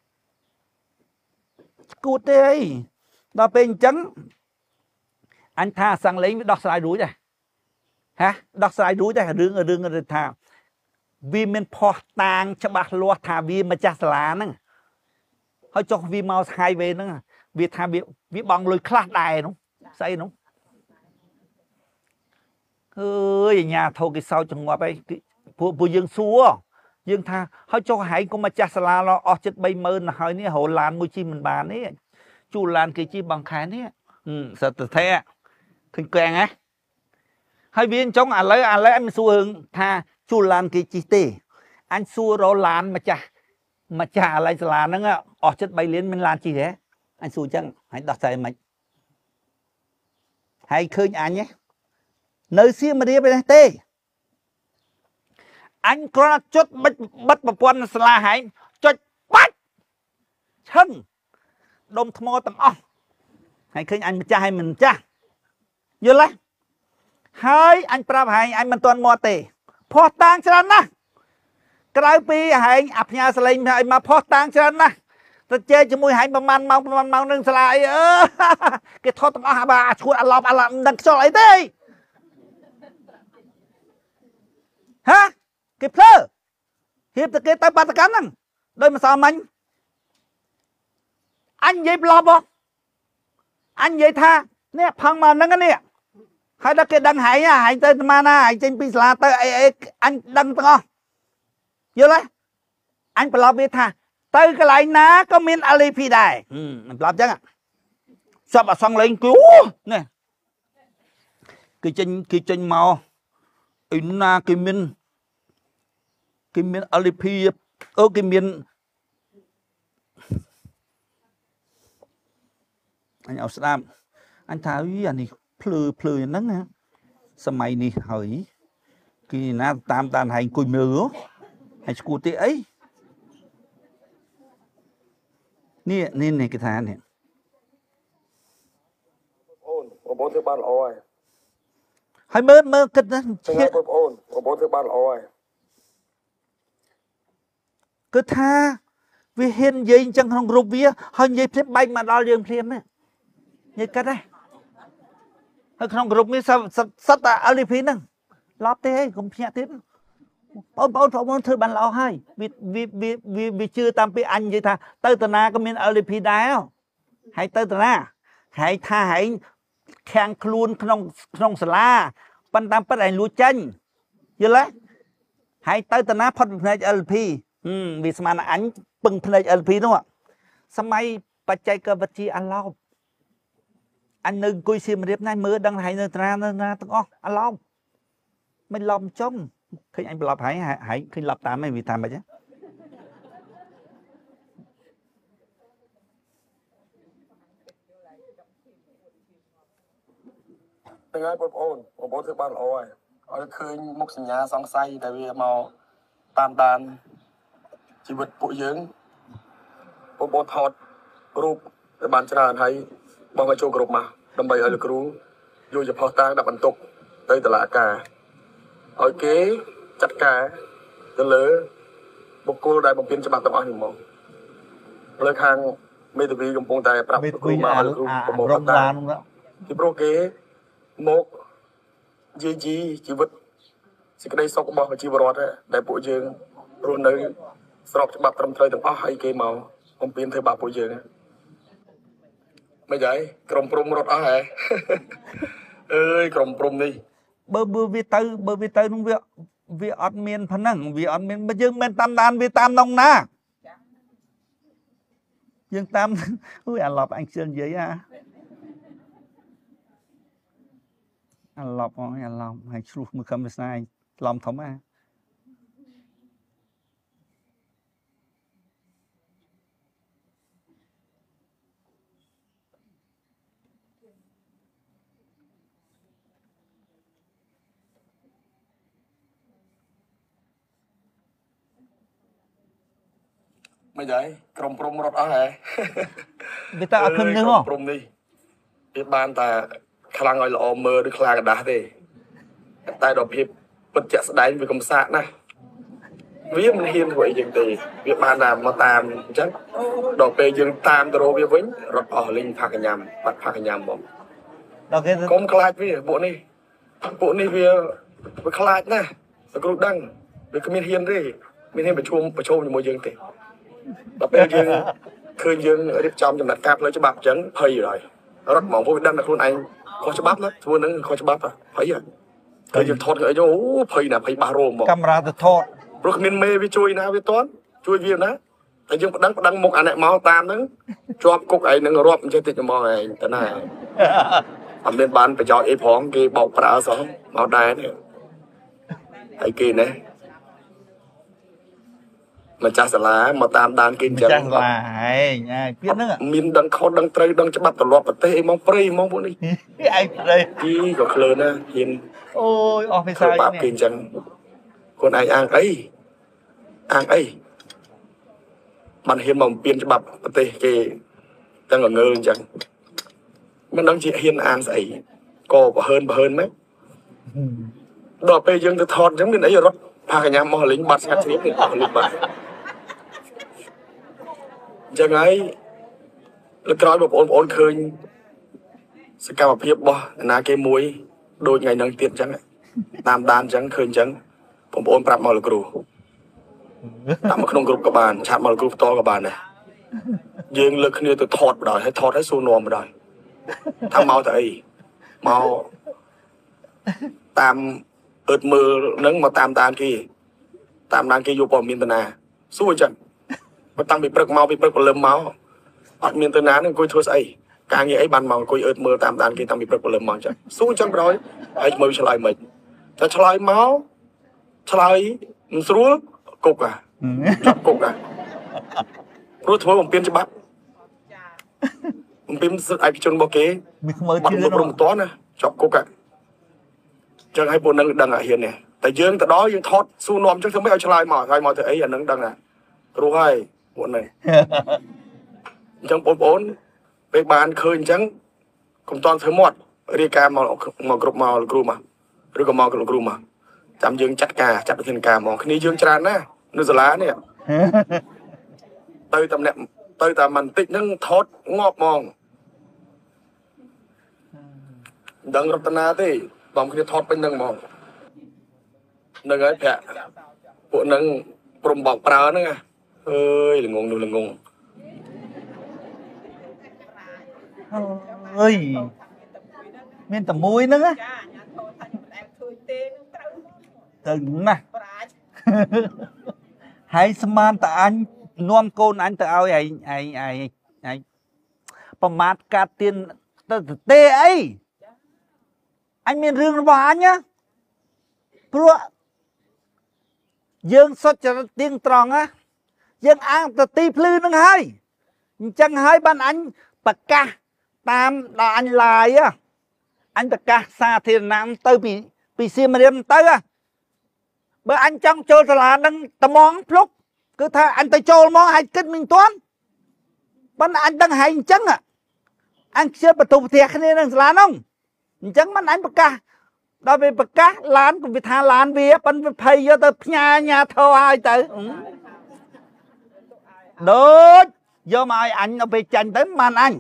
គូតទេអីដល់ពេលអញ្ចឹងអញថាសង្លេងវាដោះស្រាយរួចហើយហ៎ដោះស្រាយរួចដែររឿងរឿងថាវាមានផោះតាងច្បាស់លាស់ថាវាម្ចាស់សាលាហ្នឹងហើយចុះវាមកហាយវេហ្នឹងវាថាវាវាបងលុយខ្លះដែរនោះស្អីនោះអើយអាញាធោគេសោចចងាប់អីពួកពួកយើងសួរយើងថាហើយចុះហែងកុំម្ចាស់សាលាអស់ចិត្តបីម៉ឺនហើយនេះរហូតឡានមួយជីមិនបាននេះជួលឡានគេជីបងខែនេះសត្វតែឃើញកែងហ៎ហើយវាអញ្ចឹងឥឡូវឥឡូវអញមិនសួររឿងថាជួលឡានគេជីទេអញសួររឡានម្ចាស់ម្ចាស់ឥឡូវសាលាហ្នឹងអស់ចិត្តបីលានមានឡានជីទេអញសួរអញ្ចឹងហើយដោះស្រាយមិនហើយឃើញអញនៅសៀមរាបទេអញគ្រាន់តែចុចបិទបិទប្រព័ន្ធសាលាហែងចុចបាច់ឈឹងដុំថ្មទាំងអស់ហើយឃើញអញម្ចាស់ហើយមិនម្ចាស់យល់ទេហើយអញប្រាប់ហែងអញមិនទាន់មកទេផោះតាងច្រើនណាស់ក្រៅពីហែងអាផ្ញើសលេងឲ្យមកផុសតាំងច្រើនណាស់ទៅជែកជាមួយហែងប្រហែលម៉ោងប្រហែលម៉ោងនឹងសាលាអីអឺគេថតទាំងអស់បាទឈួតអាឡប់អាឡប់មិនដឹងខ្យល់អីទេហាគេភ្លើហៀបតែគេទៅបាតកម្មហ្នឹងដោយម្សិលមិញអញនិយាយប្លប់ហ៎អញនិយាយថានេះផឹងមកហ្នឹងនេះហើយដល់គេដឹងហែងហែងទៅស្មានណាហែងចេញពីសាលាទៅអីអីអញដឹងទាំងអស់យល់ទេអញប្លប់វាថាទៅកន្លែងណាក៏មាន แอล อี พี ដែរមិនប្លប់ចឹងសពអសង្លេងគូនេះគេចេញគេចេញមកអីណាគេមានគេមាន แอล อี พี អូគេមានអញអត់ស្ដាប់អញថាអានេះភ្លឺភ្លឺហ្នឹងណាសម័យនេះហើយគេណាតាមតានហែងអង្គុយមើលហើយឈួតទេអីនេះនេះនេះគេថានេះអូនបងប្អូនធ្វើបានល្អហើយហើយមើលមើលគិតណាបងប្អូនបងប្អូនធ្វើបានល្អហើយគឺថាវាហ៊ាននិយាយអញ្ចឹងក្នុងរូបវាហើយនិយាយភ្លាមបែកមកដល់យើងភ្លាមណានិយាយគិតទេហើយក្នុងក្រុមនេះសិតតែ แอล อี พี ហ្នឹងឡប់ទេហើយកុំភ្ញាក់ទៀតបងប្អូនបងប្អូនធ្វើបានល្អហើយវាវាវាវាជឿតាមពីអញនិយាយថាទៅតាណាក៏មាន แอล อี พี ដែរហើយទៅតាណាហើយថាហើយខាំងខ្លួនក្នុងក្នុងសាលាប៉ុន្តែប៉ិតឯងលួចចេញយល់ទេហើយទៅតាណាផុតផ្នែក แอล อี พี ហឹមវាស្មានអញពឹងផ្នែក แอล อี พี នោះសម័យបច្ចេកវិទ្យាអាឡោបអញនៅអង្គុយសៀមរាបណាមើលដឹងហើយនៅត្រានៅណាទាំងអស់អាឡោបមិនឡប់ចំឃើញអញប្រឡប់ហើយហើយឃើញឡប់តាមឯងវាតាមមិនទេទាំងហើយបងប្អូនបងប្អូនធ្វើបានល្អហើយឲ្យឃើញមុខសញ្ញាសង្ស័យដែលវាមកតាមដានជីវិតពួកយើងបងប្អូនថតរូបឲ្យបានច្រើនហើយបងមកចូលគ្រប់មកដើម្បីឲ្យលោកគ្រូយកជាផុសតាងដាក់បន្ទុកទៅតុលាការឲ្យគេចាត់ការទៅលើបុគ្គលដែលបំពេញច្បាប់ទាំងអស់នេះមកលើខាងមេធាវីកំពុងតែប្រាប់លោកគ្រូមកលោកគ្រូប្រមូលផុសតាងពីព្រោះគេមកយាយីជីវិតសេចក្តីសុខរបស់ប្រជាពលរដ្ឋដែលពួកយើងរស់នៅស្របច្បាប់ត្រឹមត្រូវទាំងអស់ហើយគេមកបំពេញធ្វើបាបពួកយើងមិនហើយក្រុមព្រំរត់អស់ហ៎អើយក្រុមព្រំនេះបើបើវាទៅបើវាទៅនោះវាវាអត់មានប៉ុណ្ណឹងវាអត់មានបើយើងមិនតាមដានវាតាមនងណាយើងតាមអូយអាឡប់អញខ្ជិលនិយាយអាអាឡប់ហ្នឹងអាឡប់ហើយឆ្លោះមើលខំស្នាយឡំធំអាមិនហើយក្រុមព្រំរត់អស់ហ៎វាតែអត់ឃើញនឹងហ៎ព្រំនេះវាបានតែខ្លាំងឲ្យល្អមើលឬខ្លាកដាស់ទេតែដល់ភាពពិតជាក់ស្ដែងវាកំសាកណាស់វាមិនហ៊ានធ្វើអីយ៉ាងទេវាបានតែមកតាមអញ្ចឹងដល់ពេលយើងតាមទៅរកវាវិញរត់អស់លេងផាកញ៉ាំបាត់ផាកញ៉ាំបងដល់គេកុំខ្លាចវាពួកនេះពួកនេះវាវាខ្លាចណាស់លោកគ្រូដឹងវាគ្មានហ៊ានទេមានហ៊ានប្រជុំប្រជុំជាមួយយើងទេដល់ពេលយើងឃើញយើងរៀបចំចំណាត់ការផ្លូវច្បាប់អញ្ចឹងភ័យហើយរត់មកពួកវាដឹងតែខ្លួនឯងខុសច្បាប់ណាធ្វើនឹងខុសច្បាប់ភ័យហើយគឺយើងថតឲ្យអូភ័យណាភ័យបាសរោមមកកាមេរ៉ាទៅថតព្រោះគ្មានមេវាជួយណាវាតន់ជួយវាណាតែយើងប្តឹងប្តឹងមុខអាអ្នកមកតាមហ្នឹងជាប់គុកឯងនឹងរាប់អញ្ចឹងតិចមកឯងតើណាអត់មានបានប្រយោជន៍អីផងគេបោកប្រើសោះមកដែរនេះហើយគេណាម្ចាស់សាលាមកតាមដានគេអញ្ចឹងម្ចាស់សាលាហេញ៉ាពីហ្នឹងមានដឹងខុសដឹងត្រូវដឹងច្បាប់ទម្លាប់ប្រទេសអីមកព្រៃមកពួកនេះឯងព្រៃជីក៏ឃ្លើនណាហ៊ានអូយអស់ភាសានេះបាបគេអញ្ចឹងខ្លួនឯងអាងអីអាងអីបានហ៊ានមកបំពេញច្បាប់ប្រទេសគេទាំងងើអញ្ចឹងមិនដឹងជាហ៊ានអានស្អីក៏ប្រហើនប្រហើនម៉េចដល់ពេលយើងទៅថតអញ្ចឹងមានអីរត់พากันยามมอลิงบัดแซทนี้เป็นมอลิงบัดยังไงแล้วกลายแบบโอนโอนเคยสกาวเพียบบ่นาเกมวยโดยไงนังเตียนจังตามดานจังเคยจังผมโอนปรับมอลกรูตามมาขนมกรุบกับบานชาติมอลกรูต่อกับบานเลยยืงเลือกเนี่ยตัวถอดไปได้ให้ถอดให้ซูนวมไปได้ถ้าเมาแต่ไอ้เมาตามเอิดมือนึงมาตามตามกี่ตามนางกี่อยู่ปอมมินตนาสู้จังมาตั้งไปเปิดเมาไปเปิดเริ่มเมาอดมินตนาหนึ่งคุยทัวร์ไอ้การงี้ไอ้บันเมาคุยเอิดมือตามตามกี่ตั้งไปเปิดเริ่มเมาจังสู้จังร้อยไอ้มือฉลายเหมือนแต่ฉลายเมาฉลายมันสู้กุกอ่ะจับกุกอ่ะรู้ทัวร์ผมเปลี่ยนฉบับผมเปลี่ยนไอ้พิจนบอกเก๋บันบรมต้อนนะจับกุกอ่ะจังให้พวกนั้นดังอ่ะเห็นเนี่ยแต่ยืนแต่đóยังทอดสู้นอมจังถึงไม่เอาฉลายมาฉลายมาเถอะไอ้อันนั้นดังอ่ะรู้ให้พวกนั้นจังปนปนไปบานเคยจังผมตอนเธอหมดเรียกการมามากรุบมาหรือกรูมาหรือก็มากรุบกรูมาจำยืนจัดกาจัดเป็นการมองคืนนี้ยืนจานนะนึกสลาเนี่ยเตยตำแหน่งเตยตามันติดนั่งทอดงอบมองดังรัตนาที่บางคนทอดเป็นนั่งมองนั่งไอ้แผลพวกนั่งปรุงบอกปลานั่งไงเฮ้ยหรืองงดูหรืองงเฮ้ยเมียนแต่มวยนึงอะตึงนะให้สมานแต่อันนวมโกนอันแต่เอาไอ้ไอ้ไอ้ไอ้ประมาทการเตียนเตะไอ้อันมีเรื่องหวานเนี่ยเพราะยังสดจะเตียงตรองอะยังอ้างแต่ตีพลื้นึงให้จังให้บ้านอันปากกาตามดอันลายอะอันปากกาซาเทียนน้ำเตอปีปีเสียมาเรียมเตอเบอร์อันจังโจลสลาดังตะมองพลุกคือถ้าอันตะโจลมองให้กินมิงต้นบ้านอันดังให้จังอะอันเชื่อประตูเทียคนี่นังสลาน้องจังมันอันปากกาเราไปปากกาล้านกูไปทาล้านเบียปันไปพายเยอะแต่พญาญาเท่าไอ้เต๋อโดดโยมไอ้อันเอาไปจันเต็มมันอัน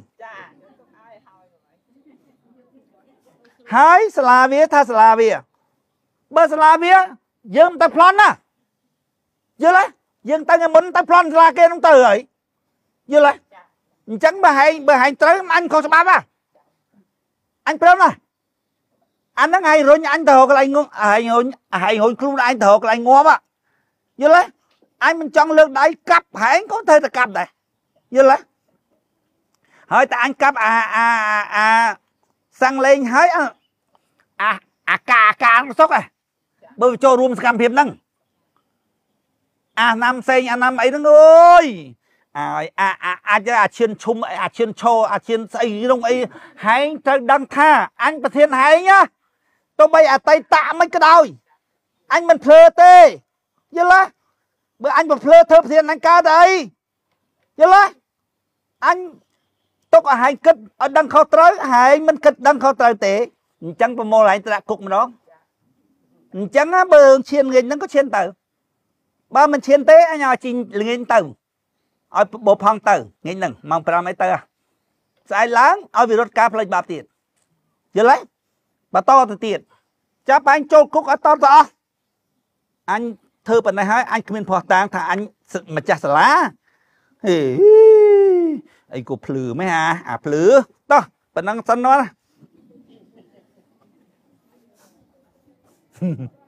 หายสลาเวียท่าสลาเวียเบอร์สลาเวียยืมแต่พลอนนะเยอะเลยยืมแต่เงินมันแต่พลอนสลาเกน้องเต๋อเอ้ยเยอะเลยจังเบอร์ให้เบอร์ให้เต๋ออันเขาสบายป่ะอันเปล่านะอันนั้นไงรุ่นอันเถอะก็ไรงงไอ้หุ่นไอ้หุ่นครูอันเถอะก็ไรงัวป่ะเยอะเลยอันมันจังเลือกได้กับหายcó thể làกับได้เยอะเลยเฮ้ยแต่อันกับอ่าอ่าอ่าสั่งเลงเฮ้ยอ่ะอ่ะอ่ะกากาซอกอ่ะเบอร์โจรวมสกัมเพียบนั่งอ่านำเซงอ่านำไอ้นั่งเอ้ยอ่าอ่าอ่าอาจจะอาเชียนชุมอาเชียนโชอาเชียนใส่ลงไอ้หายจะดังท่าอันประเทศหายเนี่ยตัวใบอาไตตะไม่กระดอยอันมันเพลเต้เยอะเลยเมื่ออันบอกเพลเธอประเทศนั้นกาได้เยอะเลยอันตกหายกึศดังเขาเตยหายมันกึศดังเขาเตยเตะจังประโมไหลตะกุกมันน้องจังนะเบอร์เชียนเงินนั่นก็เชียนเต๋อบ้ามันเชียนเตะอันยาจริงเงินเต๋อเอาบพังเต๋อเงินหนึ่งมองปลาไม่เต๋อสายล้างเอาวิรถกาพลายบาปติดเยอะเลยบาโต้ติดจะไปโจกุกอัตโต้ต่ออันเธอเป็นไงฮะอันคือเป็นพอต่างถ้าอันมาจัสลาเฮ้ยไอ้กูพลือไหมฮะอ่ะพลือต่อเป็นนังสันนวะ